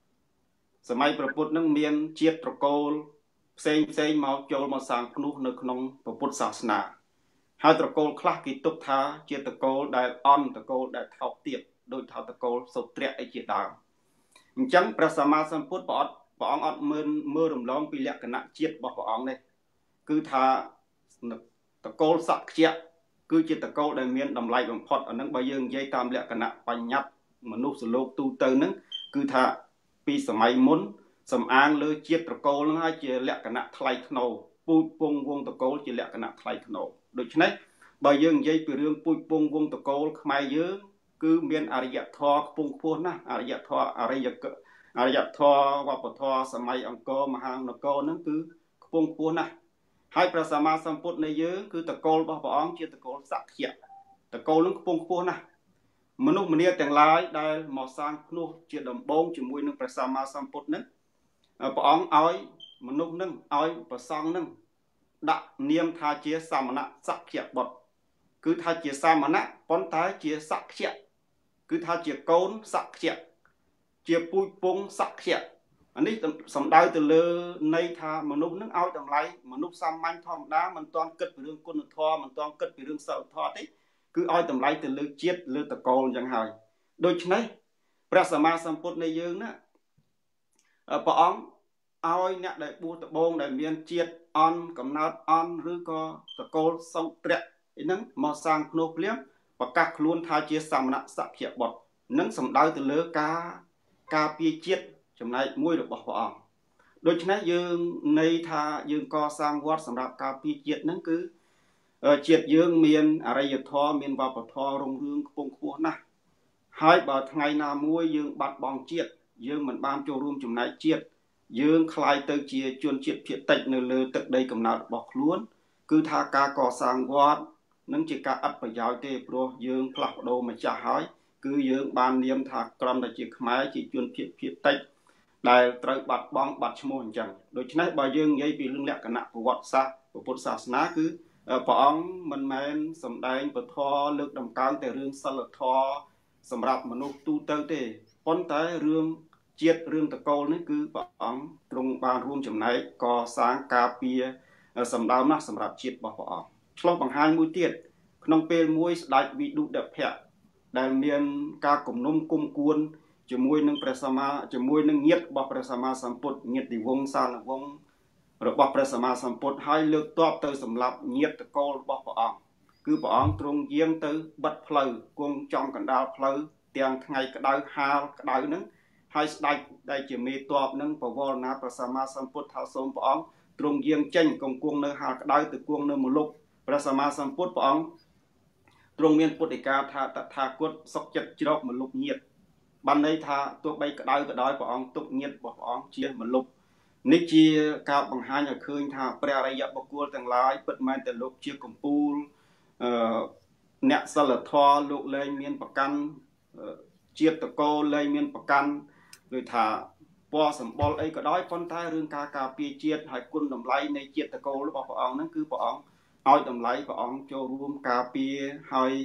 នឹងមានជាតិត្រកូលផ្សេងមកចូលមកសាងភ្នោះនៅក្នុងពុទ្ធសាសនាហើយត្រកូលខ្លះគេទុកថាជាត្រកូលដែលត្រកូលដែលថោកទាបដោយថាត្រកូលសុត្រៈអីជាដើមអញ្ចឹងព្រះសម្មាសម្ពុទ្ធព្រះអង្គអត់មើលរំលងពីលក្ខណៈជាតិរបស់ព្រះអង្គនេះគឺថាត្រកូលសក្យៈគឺជាត្រកូលដែលមានតម្លៃបំផុតអានឹងបើយើងនិយាយតាមលក្ខណៈបញ្ញត្តិមនុស្សលោកទូទៅហ្នឹងគឺថាពីសម័យមុនសំអាងលើជាតិត្រកូលហ្នឹងហើយជាលក្ខណៈថ្លៃថ្នូរពូជពងវងត្រកូលជាលក្ខណៈថ្លៃថ្នូរដូច្នេះបើយើងនិយាយពីរឿងពូជពងវងត្រកូលខ្មែរយើងគឺមានអរិយធម៌ខ្ពង់ខ្ពស់ណាស់អរិយធម៌វប្បធម៌សម័យអង្គរមហានគរហ្នឹងគឺខ្ពង់ខ្ពស់ណាស់ហើយព្រះសម្មាសម្ពុទ្ធនៃយើងគឺត្រកូលរបស់ព្រះអង្គជាត្រកូលសក្យៈត្រកូលហ្នឹងខ្ពង់ខ្ពស់ណាស់មនុស្សម្នាទាំងឡាយដែលមកសាងភ្នោះជាដំបូងជាមួយនឹងព្រះសម្មាសម្ពុទ្ធហ្នឹងព្រះអង្គឲ្យមនុស្សហ្នឹងឲ្យប្រសង់ហ្នឹងដាក់នាមថាជាសាមណៈសក្យបុត្រគឺថាជាសាមណៈប៉ុន្តែជាសក្យៈគឺថាជាកូនសក្យៈជាពូជពងសក្យៈអានេះសំដៅទៅលើន័យថាមនុស្សនឹងឲ្យតម្លៃមនុស្សសាមញ្ញធម្មតាមិនទាន់គិតពីរឿងគុណធម៌មិនទាន់គិតពីរឿងសិលធម៌ទេគឺឲ្យតម្លៃទៅលើជាតិលើតកូលអញ្ចឹងហើយដូច្នេះព្រះសម្មាសម្ពុទ្ធនៃយើងណាព្រះអង្គឲ្យអ្នកដែលបួសត្បូងដែលមានជាតិកំណើតឬក៏តកូលសោត្រៈហ្នឹងមកសាងភ្នោះភ្លាមប្រកាសខ្លួនថាជាសាមណៈសក្យបុត្រនឹងសំដៅទៅលើការពារជាតិចំណែកមួយរបស់ព្រះអង្គដូច្នេះយើងន័យថាយើងកសាងវត្តសម្រាប់ការពារជាតិហ្នឹងគឺជាតិយើងមានអរិយធម៌មានវប្បធម៌រុងរឿងខ្ពង់ខ្ពស់ណាស់ហើយបើថ្ងៃណាមួយយើងបាត់បង់ជាតិយើងមិនបានចូលរួមចំណែកជាតិយើងคล้ายទៅជាជនជាតិភាគតិចនៅលើទឹកដីកំណើតរបស់ខ្លួនគឺថាការកសាងវត្តនឹងជាការអត់ប្រយោជន៍ទេព្រោះយើងផ្លាស់ប្ដូរម្ចាស់ហើយគឺយើងបាននាមថាក្រំតែជាខ្មែរជាជនជាតិភាគតិចដែលត្រូវបាត់បង់បាត់ឈ្មោះអញ្ចឹងដូច្នេះបើយើងនិយាយពីរឿងលក្ខណៈប្រវត្តិសាស្ត្រពុទ្ធសាសនាគឺព្រះអង្គមិនមែនសម្ដែងពធលើកតម្កើងតែរឿងសិលធម៌សម្រាប់មនុស្សទូទៅទេប៉ុន្តែរឿងជាតិរឿងតកូលនេះគឺព្រះអង្គទ្រង់បានរួមចំណែកកសាងការពារសម្ដៅណាស់សម្រាប់ជាតិរបស់ព្រះអង្គឆ្លុះបង្ហាញមួយទៀតក្នុងពេលមួយស្ដេចវិឌុដភៈដែលមានការគំនុំគុំគួនជាមួយនឹងព្រះសម្មាជាមួយនឹងញាតិរបស់ព្រះសម្មាសម្ពុទ្ធញាតិវង្សសានវង្សរបស់ព្រះសម្មាសម្ពុទ្ធហើយលើកទ័ពទៅសម្លាប់ញាតិតកូលរបស់ព្រះអង្គគឺព្រះអង្គទ្រង់យាងទៅបិទផ្លូវគង់ចំកណ្ដាលផ្លូវទាំងថ្ងៃក្តៅហាលក្តៅហ្នឹងហើយស្ដេចដែលជាមេទ័ពនឹងបវរណាព្រះសម្មាសម្ពុទ្ធថាសូមព្រះអង្គទ្រង់យាងចេញគង់នៅហាលក្តៅទៅគង់នៅមលុបព្រះសម្មាសម្ពុទ្ធព្រះអង្គទ្រង់មានពុទ្ធិកាថាតថាគតសុខចិត្តជ្រកមលុបញាតបានន័យថាទោះបីក្តៅក៏ដោយព្រះអង្គទុកញាតរបស់ព្រះអង្គជាមលុបនេះជាការបង្ហាញឲ្យឃើញថាព្រះអរិយបុគ្គលទាំងឡាយពិតមែនតែលោកជាកំពូលអ្នកសិលធម៌លោកលែងមានប្រកាន់ជាតិតកូលលែងមានប្រកាន់ដូចថាពណ៌សម្បុរអីក៏ដោយប៉ុន្តែរឿងការពារជាតិហើយគុណតម្លៃនៃជាតិតកូលរបស់ព្រះអង្គហ្នឹងគឺព្រះអង្គឲ្យតម្លៃព្រះអង្គចូលរួមការពារហើយ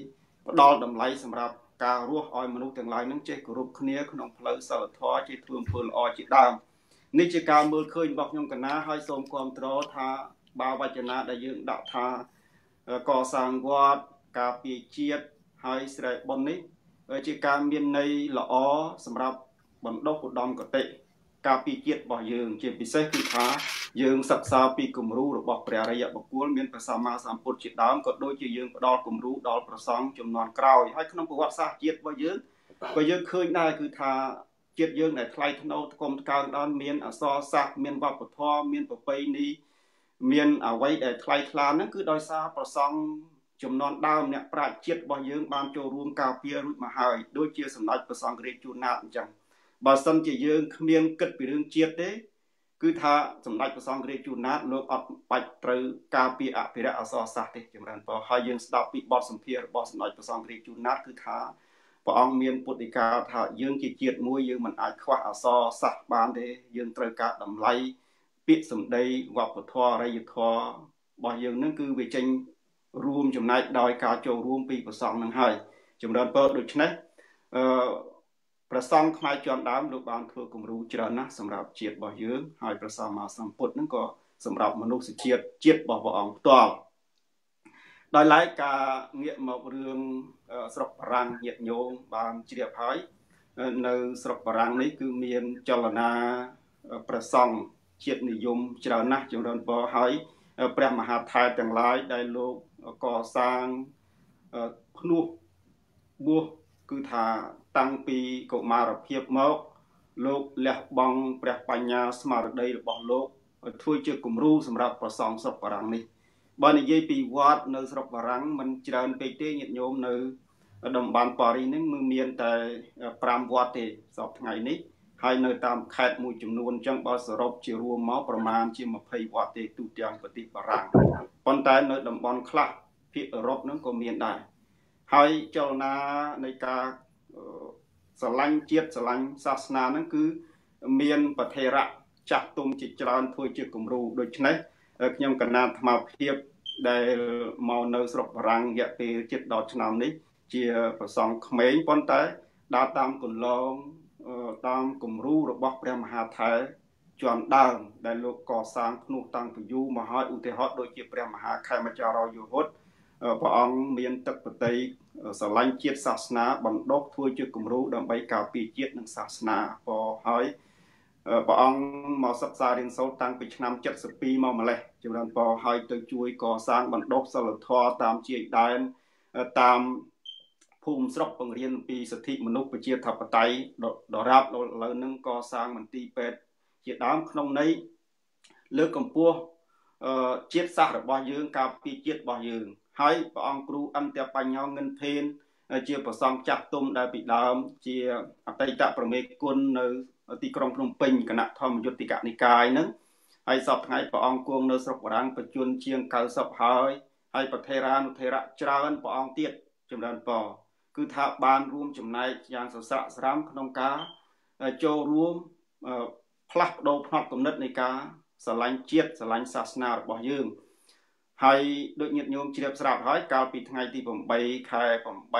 ផ្ដល់តម្លៃសម្រាប់ការរស់ឲ្យមនុស្សទាំងឡាយនឹងចេះគោរពគ្នាក្នុងផ្លូវសិលធម៌ជាធ្វើអំពើល្អជាដើមនេះជាការមើលឃើញរបស់ខ្ញុំកណាហើយសូមគាំទ្រថាបាវចនាដែលយើងដាក់ថាកសាងវត្តការពារជាតិហើយស្រែបុណ្យនេះជាការមានន័យល្អសម្រាប់បណ្ដុះឧត្តមគតិការពារជាតិរបស់យើងជាពិសេសគឺថាយើងសិក្សាពីគំរូរបស់ព្រះរិយបុគ្គលមានព្រះសម្មាសម្ពុទ្ធជាដើមក៏ដូចជាយើងផ្ដល់គំរូដល់ព្រះសង្ឃជំនាន់ក្រោយហើយក្នុងប្រវត្តិសាស្ត្រជាតិរបស់យើងក៏យើងឃើញដែរគឺថាជាតិយើងដែលថ្លៃថ្នូរថ្កុំថ្កើងដល់មានអក្សរសាស្ត្រមានវប្បធម៌មានប្រពៃណីមានអ្វីដែលថ្លៃថ្លាហ្នឹងគឺដោយសារព្រះសង្ឃចំនួនដើមអ្នកប្រាជ្ញជាតិរបស់យើងបានចូលរួមការពាររួចមកហើយដូចជាសម្ដេចព្រះសង្ឃរាជជួនណាតអញ្ចឹងបើសិនជាយើងគ្មានគិតពីរឿងជាតិទេគឺថាសម្ដេចព្រះសង្ឃរាជជួនណាតលោកអត់បាច់ត្រូវការពារអភិរក្សអក្សរសាស្ត្រទេចម្រើនពរហើយយើងស្ដាប់ពីបទសម្ភាសន៍របស់សម្ដេចព្រះសង្ឃរាជជួនណាតគឺថាព្រះអង្គមានពុទ្ធដីកាថាយើងជាជាតិមួយយើងមិនអាចខ្វះអក្សរសាស្ត្របានទេយើងត្រូវការតម្លៃពាក្យសម្ដីវប្បធម៌អរិយធម៌របស់យើងនឹងគឺវាចេញរួមចំណែកដោយការចូលរួមពីព្រះសង្ឃនឹងហើយចម្រើនពរដូច្នេះព្រះសង្ឃខ្មែរជាន់ដើមលោកបានធ្វើគំរូច្រើនណាស់សម្រាប់ជាតិរបស់យើងហើយព្រះសម្មាសម្ពុទ្ធនឹងក៏សម្រាប់មនុស្សជាតិរបស់ព្រះអង្គផ្ទាល់ដោយឡែកការងាកមករឿងស្រុកបារាំងញាតិញោមបានជ្រាបហើយនៅស្រុកបារាំងនេះគឺមានចលនាព្រះសង្ឃជាតិនិយមច្រើនណាស់ចម្រើនពរហើយព្រះមហាថេរទាំងឡាយដែលលោកកសាងភ្នោះបួសគឺថាតាំងពីកុមារភាពមកលោកលះបង់ព្រះបញ្ញាស្មារតីរបស់លោកធ្វើជាគំរូសម្រាប់ព្រះសង្ឃស្រុកបារាំងនេះបើនិយាយពីវត្តនៅស្រុកបារាំងមិនច្រើនពេកទេញាតិញោមនៅតំបន់ប៉ារីសនេះមានតែ5វត្តទេសប្តាហ៍ថ្ងៃនេះហើយនៅតាមខេត្តមួយចំនួនអញ្ចឹងបើសរុបជារួមមកប្រមាណជា20វត្តទេទូទាំងប្រទេសបារាំងប៉ុន្តែនៅតំបន់ខ្លះភាគអឺរ៉ុបហ្នឹងក៏មានដែរហើយចលនានៃការស្រឡាញ់ជាតិស្រឡាញ់សាសនាហ្នឹងគឺមានប្រធេរៈចាស់ទុំជាច្រើនធ្វើជាគំរូដូច្នេះខ្ញុំកណាត់អាត្មាភាពដែលមកនៅស្រុកបារាំងរយៈពេលជិត10ឆ្នាំនេះជាប្រសង់ក្មេងប៉ុន្តែដើរតាមគន្លងតាមគំរូរបស់ព្រះមហាថេរជាន់ដើមដែលលោកកសាងភ្នោះតាំងពីយូរមកហើយឧទាហរណ៍ដូចជាព្រះមហាខេមចរយុវុត្តព្រះអង្គមានទឹកប្រតិស្រឡាញ់ជាតិសាសនាបណ្ដុះធ្វើជាគំរូដើម្បីការពារជាតិនិងសាសនាក៏ហើយព្រះអង្គមកសិក្សារៀនសូត្រតាំងពីឆ្នាំ72មកម្លេះចម្រើនពរហើយទៅជួយកសាងបណ្ដុះសិលធម៌តាមជាយដែនតាមភូមិស្រុកបង្រៀនពីសិទ្ធិមនុស្សប្រជាធិបតេយ្យដរាបឥឡូវនឹងកសាងមន្ទីរពេទ្យជាដើមក្នុងន័យលើកកម្ពស់ជាតិសាសន៍របស់យើងការពារជាតិរបស់យើងហើយព្រះអង្គគ្រូអន្តបញ្ញោងិនភេនជាប្រសង់ចាស់ទុំដែលពីដើមជាអតីតប្រមេគុណនៅទីក្រុងភ្នំពេញគណៈធម្មយុត្តិកនិកាយហ្នឹងហើយសពថ្ងៃព្រះអង្គគង់នៅស្រុកបារាំងបច្ចុប្បន្នជាង90ហើយប្រធេរានុធេរៈច្រើនព្រះអង្គទៀតចម្រើនពរគឺថាបានរួមចំណែកយ៉ាងសស្រាក់ស្រាំក្នុងការចូលរួមផ្លាស់ប្ដូរផ្នត់គំនិតនៃការស្រឡាញ់ជាតិស្រឡាញ់សាសនារបស់យើងហើយដូចញាតិញោមជ្រាបស្រាប់ហើយកាលពីថ្ងៃទី8ខែ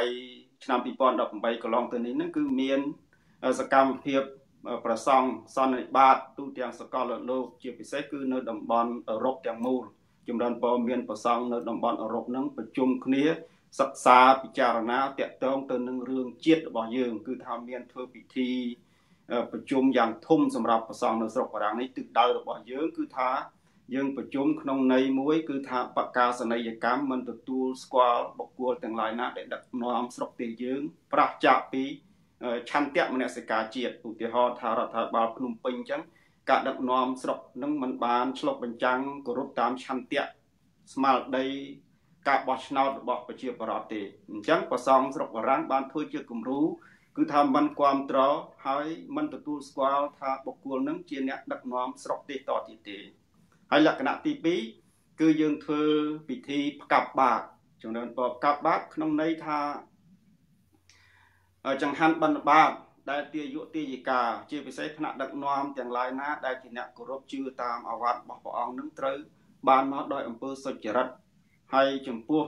8ឆ្នាំ2018កន្លងទៅនេះគឺមានសកម្មភាពប្រសង់សន្និបាតទូទាំងសកលលោកជាពិសេសគឺនៅតំបន់អឺរ៉ុបទាំងមូលចម្រើនពរមានប្រសង់នៅតំបន់អឺរ៉ុបនឹងប្រជុំគ្នាសិក្សាពិចារណាតាក់ទងទៅនឹងរឿងជាតិរបស់យើងគឺថាមានធ្វើពិធីប្រជុំយ៉ាងធំសម្រាប់ប្រសង់នៅស្រុកបារាំងនេះទិសដៅរបស់យើងគឺថាយើងប្រជុំក្នុងន័យមួយគឺថាបកាសនីយកម្មមិនទទួលស្គាល់បុគ្គលទាំងឡាយណាដែលដឹកនាំស្រុកទេយើងប្រឆាចពីឆន្ទៈមនសិការជាតិឧទាហរណ៍ថារដ្ឋាភិបាលភ្នំពេញអញ្ចឹងការដឹកនាំស្រុកនឹងមិនបានឆ្លុះបញ្ចាំងគោរពតាមឆន្ទៈស្មារតីការបោះឆ្នោតរបស់ប្រជាពលរដ្ឋទេអញ្ចឹងប្រសង់ស្រុកបារាំងបានធ្វើជាគំរូគឺថាមិនគ្រប់គ្រងហើយមិនទទួលស្គាល់ថាបុគ្គលនឹងជាអ្នកដឹកនាំស្រុកទេតទៀតទេហើយលក្ខណៈទី2គឺយើងធ្វើពិធីផ្កាប់បាតចំនួនផ្កាប់បាតក្នុងន័យថាចង្ហាន់បិណ្ឌបាតដែលទាយុទាយិកាជាពិសេសថ្នាក់ដឹកនាំទាំងឡាយណាដែលជាអ្នកគោរពជឿតាមអាវត្តរបស់ព្រះអង្គនឹងត្រូវបានមកដោយអំពើសុចរិតហើយចំពោះ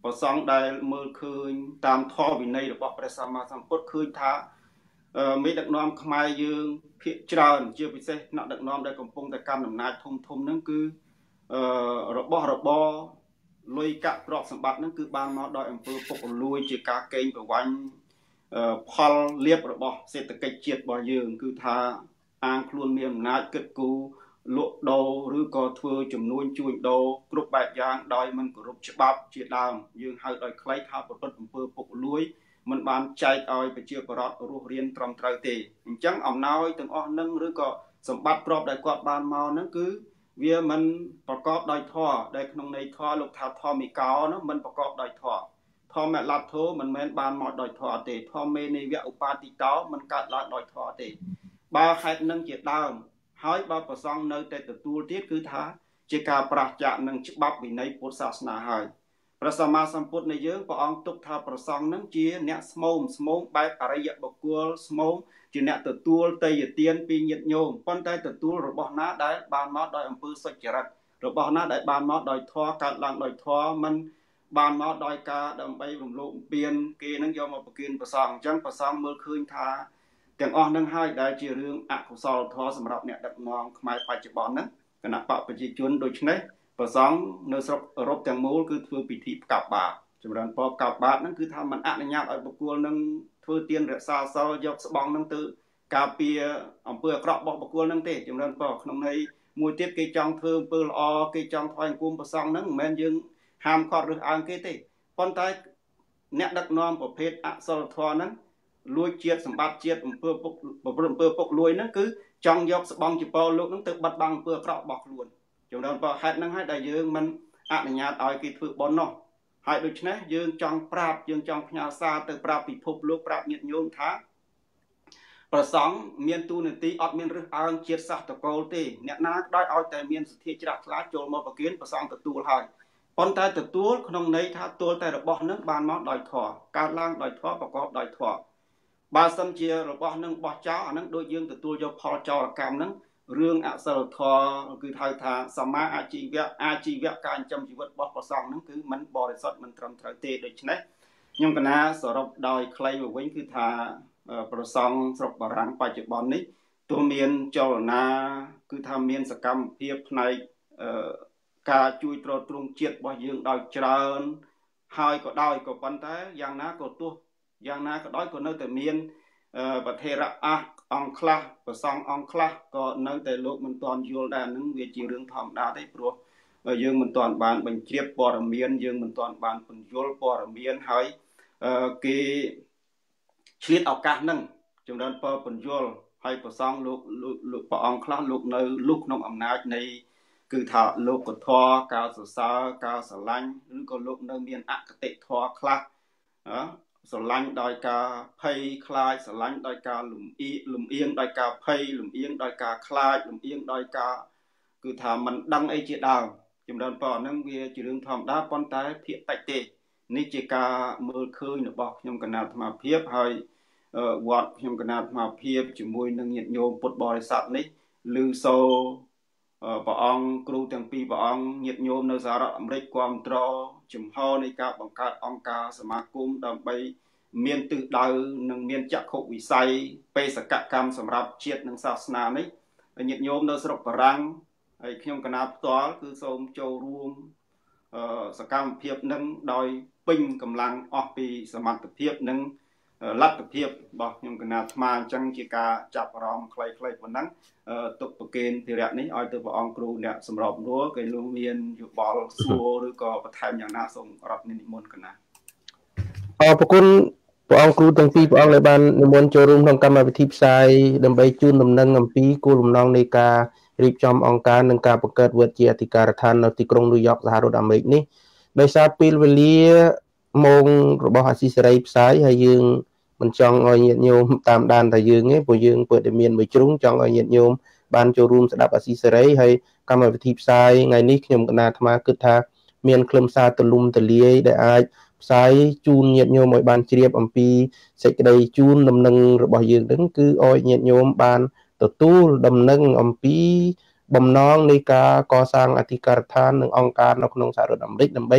ប្រសងដែលមើលឃើញតាមធម៌វិន័យរបស់ព្រះសម្មាសម្ពុទ្ធឃើញថាមេដឹកនាំខ្មែរយើងភាគច្រើនជាពិសេសថ្នាក់ដឹកនាំដែលកំពុងតែកាន់អំណាចធំហ្នឹងគឺរបស់របរលុយកាក់ទ្រព្យសម្បត្តិហ្នឹងគឺបានមកដោយអំពើពុករលួយជាការកេងប្រវ័ញ្ចផលលាភរបស់សេដ្ឋកិច្ចជាតិរបស់យើងគឺថាអាងខ្លួនមានអំណាចគិតគូរលក់ដូរឬក៏ធ្វើចំនួនជួញដូរគ្រប់បែបយ៉ាងដោយមិនគោរពច្បាប់ជាដើមយើងហៅដោយខ្លីថាប្រព្រឹត្តអំពើពុករលួយមិនបានចែកឲ្យប្រជាពលរដ្ឋរស់រានត្រឹមត្រូវទេអញ្ចឹងអំណោយទាំងអស់នឹងឬក៏សម្បត្តិទ្រព្យដែលគាត់បានមកហ្នឹងគឺវាមិនប្រកបដោយធម៌ដែលក្នុងន័យធម៌លោកថាធម្មិកោនោះមិនប្រកបដោយធម៌ធម្មលទ្ធោមិនមែនបានមកដោយធម៌ទេធម្មេនិវៈឧបាតិតោមិនកើតឡើងដោយធម៌ទេបើហេតុនឹងជាដើមហើយបើប្រសងនៅតែទទួលទៀតគឺថាជាការប្រឆាចនឹងច្បាប់វិន័យពុទ្ធសាសនាហើយព្រះសម្មាសម្ពុទ្ធនៃយើងព្រះអង្គទុកថាប្រសងនឹងជាអ្នកស្មោមបែបអរិយបុគ្គលស្មោមជាអ្នកទទួលតេយ្យទានពីញាតិញោមប៉ុន្តែទទួលរបស់ណាដែលបានមកដោយអំពើសុចរិតរបស់ណាដែលបានមកដោយធម៌កើតឡើងដោយធម៌មិនបានមកដោយការដើម្បីរំលោភបំពានគេនឹងយកមកប្រគិនប្រសងអញ្ចឹងប្រសងមើលឃើញថាទាំងអស់នឹងហើយដែលជារឿងអកុសលធម៌សម្រាប់អ្នកដឹកនាំខ្មែរបច្ចុប្បន្នហ្នឹងគណៈបព្វប្រជាជនដូច្នេះប្រសងនៅស្រុកអឺរ៉ុបទាំងមូលគឺធ្វើពិធីផ្កាប់បាតចម្រើនពរផ្កាប់បាតហ្នឹងគឺថាมันអនុញ្ញាតឲ្យបុគ្គលនឹងធ្វើទានរក្សាសិលយកស្បង់នឹងទៅការពារអំពើអាក្រក់របស់បុគ្គលនឹងទេចម្រើនពរក្នុងន័យមួយទៀតគេចង់ធ្វើអំពើល្អគេចង់ថ្វាយអង្គមប្រសងហ្នឹងមិនមែនយើងហាមឃាត់រើសអើងគេទេប៉ុន្តែអ្នកដឹកនាំប្រភេទអសិលធម៌ហ្នឹងលួចជាតិសម្បត្តិជាតិអំពើពុកលួយហ្នឹងគឺចង់យកស្បង់ចពោលោកហ្នឹងទៅបិទបាំងអំពើអាក្រក់របស់ខ្លួនចម្រើនពរហេតុហ្នឹងហើយដែលយើងមិនអនុញ្ញាតឲ្យគេធ្វើបុណ្យនោះហើយដូច្នេះយើងចង់ប្រាប់យើងចង់ផ្ញើសារទៅប្រាប់ពិភពលោកប្រាប់ញាតិញោមថាប្រសង់មានទូនាទីអត់មានរើសអើងជាតិសាសន៍តកូលទេអ្នកណាក៏ដោយឲ្យតែមានសទ្ធាជ្រះថ្លាចូលមកប្រគិនប្រសង់ទទួលហើយប៉ុន្តែទទួលក្នុងន័យថាទួលតែរបស់នឹងបានមកដោយធម៌កើតឡើងដោយធម៌ប្រកបដោយធម៌បើសិនជារបស់នឹងបោះចោលអានឹងដូចយើងទទួលយកផលចោលកម្មនឹងរឿងអសិលធម៌គឺហៅថាសមាអាជីវៈការចិញ្ចឹមជីវិតរបស់ប្រសង់នឹងគឺមិនបរិសុទ្ធមិនត្រឹមត្រូវទេដូច្នេះខ្ញុំកណាសរុបដោយខ្លីមកវិញគឺថាប្រសង់ស្រុកបារាំងបច្ចុប្បន្ននេះទោះមានចលនាគឺថាមានសកម្មភាពផ្នែកការជួយទ្រទ្រង់ជាតិរបស់យើងដោយច្រើនហើយក៏ដោយក៏ប៉ុន្តែយ៉ាងណាក៏ដោយក៏នៅតែមានប្រធេរៈអង្គខ្លះប្រសង់អង្គខ្លះក៏នៅតែលោកមិនទាន់យល់ដែរហ្នឹងវាជារឿងធម្មតាទេព្រោះយើងមិនទាន់បានបញ្ជ្រាបព័ត៌មានយើងមិនទាន់បានពន្យល់ព័ត៌មានហើយគេឆ្លៀតឱកាសហ្នឹងចម្រើនពរពន្យល់ហើយប្រសង់លោកព្រះអង្គខ្លះលោកនៅលុះក្នុងអំណាចនៃគឺថាលោកធម៌ការសរសើរការស្រឡាញ់ឬក៏លោកនៅមានអគតិធម៌ខ្លះស្រឡាញ់ដោយការភ័យខ្លាចស្រឡាញ់ដោយការលំអៀងដោយការភ័យលំអៀងដោយការខ្លាចលំអៀងដោយការគឺថាមិនដឹងអីជាដើមចម្រើនពរហ្នឹងវាជារឿងធម្មតាប៉ុន្តែភាគតិចទេនេះជាការមើលឃើញរបស់ខ្ញុំគណៈអាត្មាភាពហើយវត្តខ្ញុំគណៈអាត្មាភាពជាមួយនឹងញាតិញោមពុទ្ធបរិស័ទនេះឮសូរព្រះអង្គគ្រូទាំងពីរព្រះអង្គញាតិញោមនៅសហរដ្ឋអាមេរិកគ្រប់គ្រងជំហរនៃការបង្កើតអង្គការសមាគមដើម្បីមានទិសដៅនិងមានចក្ខុវិស័យបេសកកម្មសម្រាប់ជាតិនិងសាសនានេះញាតិញោមនៅស្រុកបារាំងហើយខ្ញុំគណៈផ្ទាល់គឺសូមចូលរួមសកម្មភាពនឹងដោយពេញកម្លាំងអស់ពីសមត្ថភាពនិងលទ្ធភាពរបស់ខ្ញុំគណៈអាត្មាអញ្ចឹងជាការចាប់អារម្មណ៍ខ្លីៗប៉ុណ្ណឹងទុកប្រកេនភារៈនេះឲ្យទៅព្រះអង្គគ្រូអ្នកសម្របរួលគេលោកមានយោបល់សួរឬក៏បន្ថែមយ៉ាងណាសូមរដ្ឋនិមន្តគណៈអរគុណព្រះអង្គគ្រូទាំងពីរព្រះអង្គដែលបាននិមន្តចូលរួមក្នុងកម្មវិធីផ្សាយដើម្បីជូនដំណឹងអំពីគោលបំណងនៃការរៀបចំអង្គការនិងការបង្កើតវេទជាអធិការដ្ឋាននៅទីក្រុងញូវយ៉កសហរដ្ឋអាមេរិកនេះដោយសារពេលវេលាម៉ោងរបស់អាស៊ីសេរីផ្សាយហើយយើងមិនចង់ឲ្យញាតិញោមតាមដានតែយើងទេព្រោះយើងពិតតែមានមួយជ្រុងចង់ឲ្យញាតិញោមបានចូលរួមស្ដាប់អាស៊ីសេរីហើយកម្មវិធីផ្សាយថ្ងៃនេះខ្ញុំកណាអាត្មាគិតថាមានខ្លឹមសារទូលំទូលាយដែលអាចផ្សាយជូនញាតិញោមឲ្យបានជ្រាបអំពីសេចក្តីជូនដំណឹងរបស់យើងហ្នឹងគឺឲ្យញាតិញោមបានទទួលដំណឹងអំពីបំណងនៃការកសាងអធិការដ្ឋាននិងអង្គការនៅក្នុងសហរដ្ឋអាមេរិកដើម្បី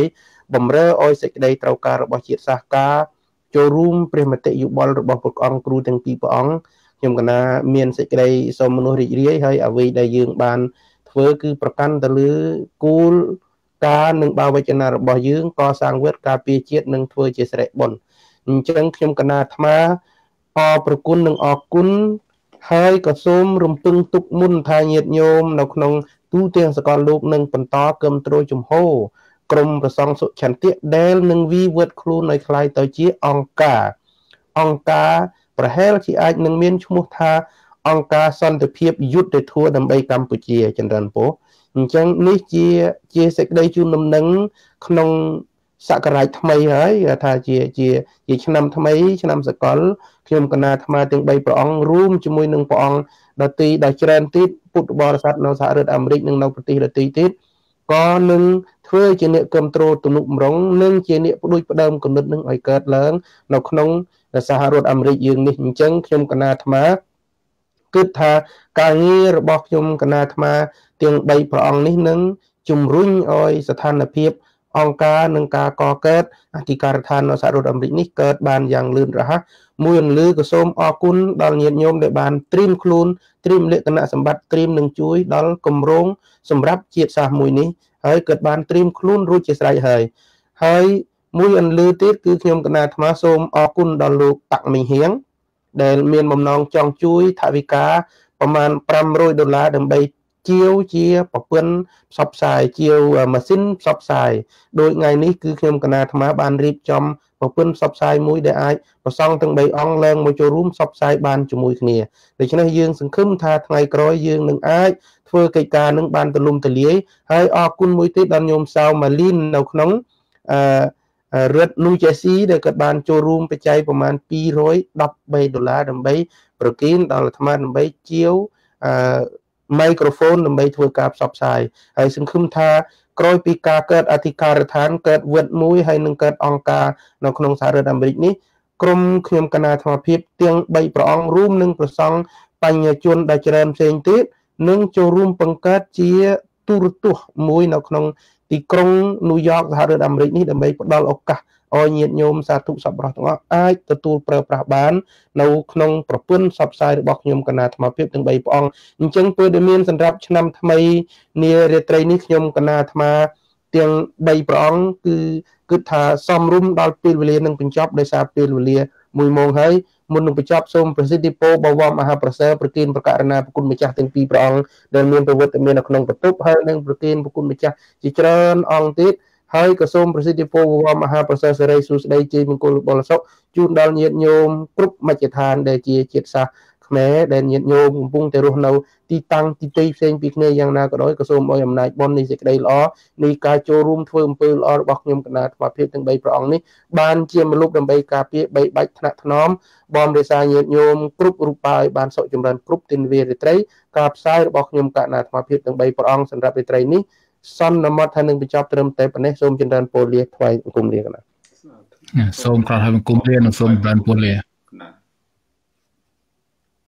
បំរើឲ្យសេចក្តីត្រូវការរបស់ជាតិសាសន៍ការចូលរួមព្រះមតិយោបល់របស់ព្រះអង្គគ្រូទាំងពីរព្រះអង្គខ្ញុំកណាមានសេចក្តីសូមមនុស្សរីករាយហើយអ្វីដែលយើងបានធ្វើគឺប្រកាន់ទៅលើគោលការណ៍និងបាវចនារបស់យើងកសាងវត្តការពារជាតិនិងធ្វើជាសិរីបុណ្យអញ្ចឹងខ្ញុំកណាអាត្មាអរព្រគុណនិងអរគុណហើយក៏សូមរំពឹងទុកមុនថាញាតិញោមនៅក្នុងទូទាំងសកលលោកនឹងបន្តគាំទ្រជំហរក្រមប្រសង់សុឆន្ទៈដែលនឹងវិវត្តខ្លួនឲ្យคล้ายទៅជាអង្គការប្រហែលជាអាចនឹងមានឈ្មោះថាអង្គការសន្តិភាពយុទ្ធធម៌ដើម្បីកម្ពុជាចម្រើនពរអញ្ចឹងនេះជាសេចក្តីជូនដំណឹងក្នុងសករាជថ្មីហើយថាជាឆ្នាំថ្មីឆ្នាំសកលខ្ញុំកណាអាត្មាទាំង3ព្រះអង្គរួមជាមួយនឹងព្រះអង្គដទៃដែលច្រើនទៀតពុទ្ធបរិស័ទនៅសហរដ្ឋអាមេរិកនិងនៅប្រទេសដទៃទៀតក៏នឹងធ្វើជាអ្នកគ្រប់គ្រងទំនុកម្រងនិងជាអ្នកផ្ដួចផ្ដើមគំនិតនឹងឲ្យកើតឡើងនៅក្នុងសហរដ្ឋអាមេរិកយើងនេះអញ្ចឹងខ្ញុំកណាអាត្មាគិតថាការងាររបស់ខ្ញុំកណាអាត្មាទាំង3ព្រះអង្គនេះនឹងជំរុញឲ្យស្ថានភាពអង្គការនឹងការកកើតអធិការដ្ឋាននៅសហរដ្ឋអាមេរិកនេះកើតបានយ៉ាងលឿនរហ័សមួយអន្លើក៏សូមអរគុណដល់ញាតិញោមដែលបានត្រៀមខ្លួនត្រៀមលក្ខណៈសម្បត្តិត្រៀមនឹងជួយដល់គម្រោងសម្រាប់ជាតិសាសន៍មួយនេះហើយក៏បានត្រៀមខ្លួនរួចជាស្រេចហើយមួយអន្លើទៀតគឺខ្ញុំកណាអាត្មាសូមអរគុណដល់លោកតាក់មីហៀងដែលមានបំណងចង់ជួយថវិកាប្រមាណ$500ដើម្បីជាវជាប្រព័ន្ធផ្សព្វផ្សាយជាវម៉ាស៊ីនផ្សព្វផ្សាយដោយថ្ងៃនេះគឺខ្ញុំកណាអាត្មាបានរៀបចំប្រព័ន្ធផ្សព្វផ្សាយមួយដែលអាចប្រសង់ទាំង3អង្គឡើងមកចូលរួមផ្សព្វផ្សាយបានជាមួយគ្នាដូច្នេះយើងសង្ឃឹមថាថ្ងៃក្រោយយើងនឹងអាចធ្វើកិច្ចការនឹងបានទូលំទូលាយហើយអរគុណមួយទៀតដល់ញោមសៅម៉ាលីននៅក្នុងរដ្ឋ New Jersey ដែលគាត់បានចូលរួមបច្ច័យប្រមាណ$213ដើម្បីប្រគិនដល់អាត្មាដើម្បីជាវmicrophone ដើម្បីធ្វើការផ្សព្វផ្សាយហើយសង្ឃឹមថាក្រោយពីការកើតអធិការដ្ឋានកើតវត្តមួយហើយនឹងកើតអង្គការនៅក្នុងសហរដ្ឋអាមេរិកនេះក្រុមខ្ញុំគណៈអាត្មាភាពទាំង3ព្រះអង្គរួមនឹងប្រសង់បញ្ញជនដែលច្រើនផ្សេងទៀតនឹងចូលរួមបង្កើតជាទូរទស្សន៍មួយនៅក្នុងទីក្រុងញូវយ៉កសហរដ្ឋអាមេរិកនេះដើម្បីផ្ដល់ឱកាសឲ្យញាតិញោមសាធុសប្បុរសទាំងអស់អាចទទួលប្រើប្រាស់បាននៅក្នុងប្រព័ន្ធផ្សព្វផ្សាយរបស់ខ្ញុំគណៈអាត្មាភាពទាំង3ព្រះអង្គអញ្ចឹងពេលដែលមានសម្រាប់ឆ្នាំថ្មីនារាត្រីនេះខ្ញុំគណៈអាត្មាទាំង3ព្រះអង្គគឺថាសំរុំដល់ពេលវេលានឹងបញ្ចប់ដោយសារពេលវេលា1ម៉ោងហើយមុននឹងបញ្ចប់សូមប្រសិទ្ធិពរបវរមហាប្រសើរប្រគិនប្រកាសណាប្រគុណម្ចាស់ទាំងពីរព្រះអង្គដែលមានប្រវត្តិមាននៅក្នុងបន្ទប់ហើយនឹងប្រគិនប្រគុណម្ចាស់ជាច្រើនអង្គទៀតហើយក៏សូមប្រសិទ្ធិពរបវរមហាប្រសើរសេរីសួស្តីជ័យមង្គលបលសុខជូនដល់ញាតិញោមគ្រប់មជ្ឈដ្ឋានដែលជាជាតិសាសន៍ខ្មែរដែលញាតិញោមកំពុងតែរស់នៅទីតាំងទីផ្សេងពីគ្នាយ៉ាងណាក៏ដោយក៏សូមឲ្យអំណាចបុណ្យនៃសេចក្តីល្អនៃការចូលរួមធ្វើអំពើល្អរបស់ខ្ញុំគណៈអាត្មាភាពទាំង3ព្រះអង្គនេះបានជាមលុបដើម្បីការពារបីបាច់ថ្នាក់ថ្នមបំរិសាញាតិញោមគ្រប់រូបបាយបានសុខចម្រើនគ្រប់ទិនវារាត្រីការផ្សាយរបស់ខ្ញុំគណៈអាត្មាភាពទាំង3ព្រះអង្គសម្រាប់រាត្រីនេះសន្មតថានឹងបញ្ចប់ត្រឹមតែប៉ុណ្ណេះសូមចម្រើនពរលាថ្វាយបង្គំលាកណាសូមក្រាបថ្វាយបង្គំលានិងសូមចម្រើនពរលា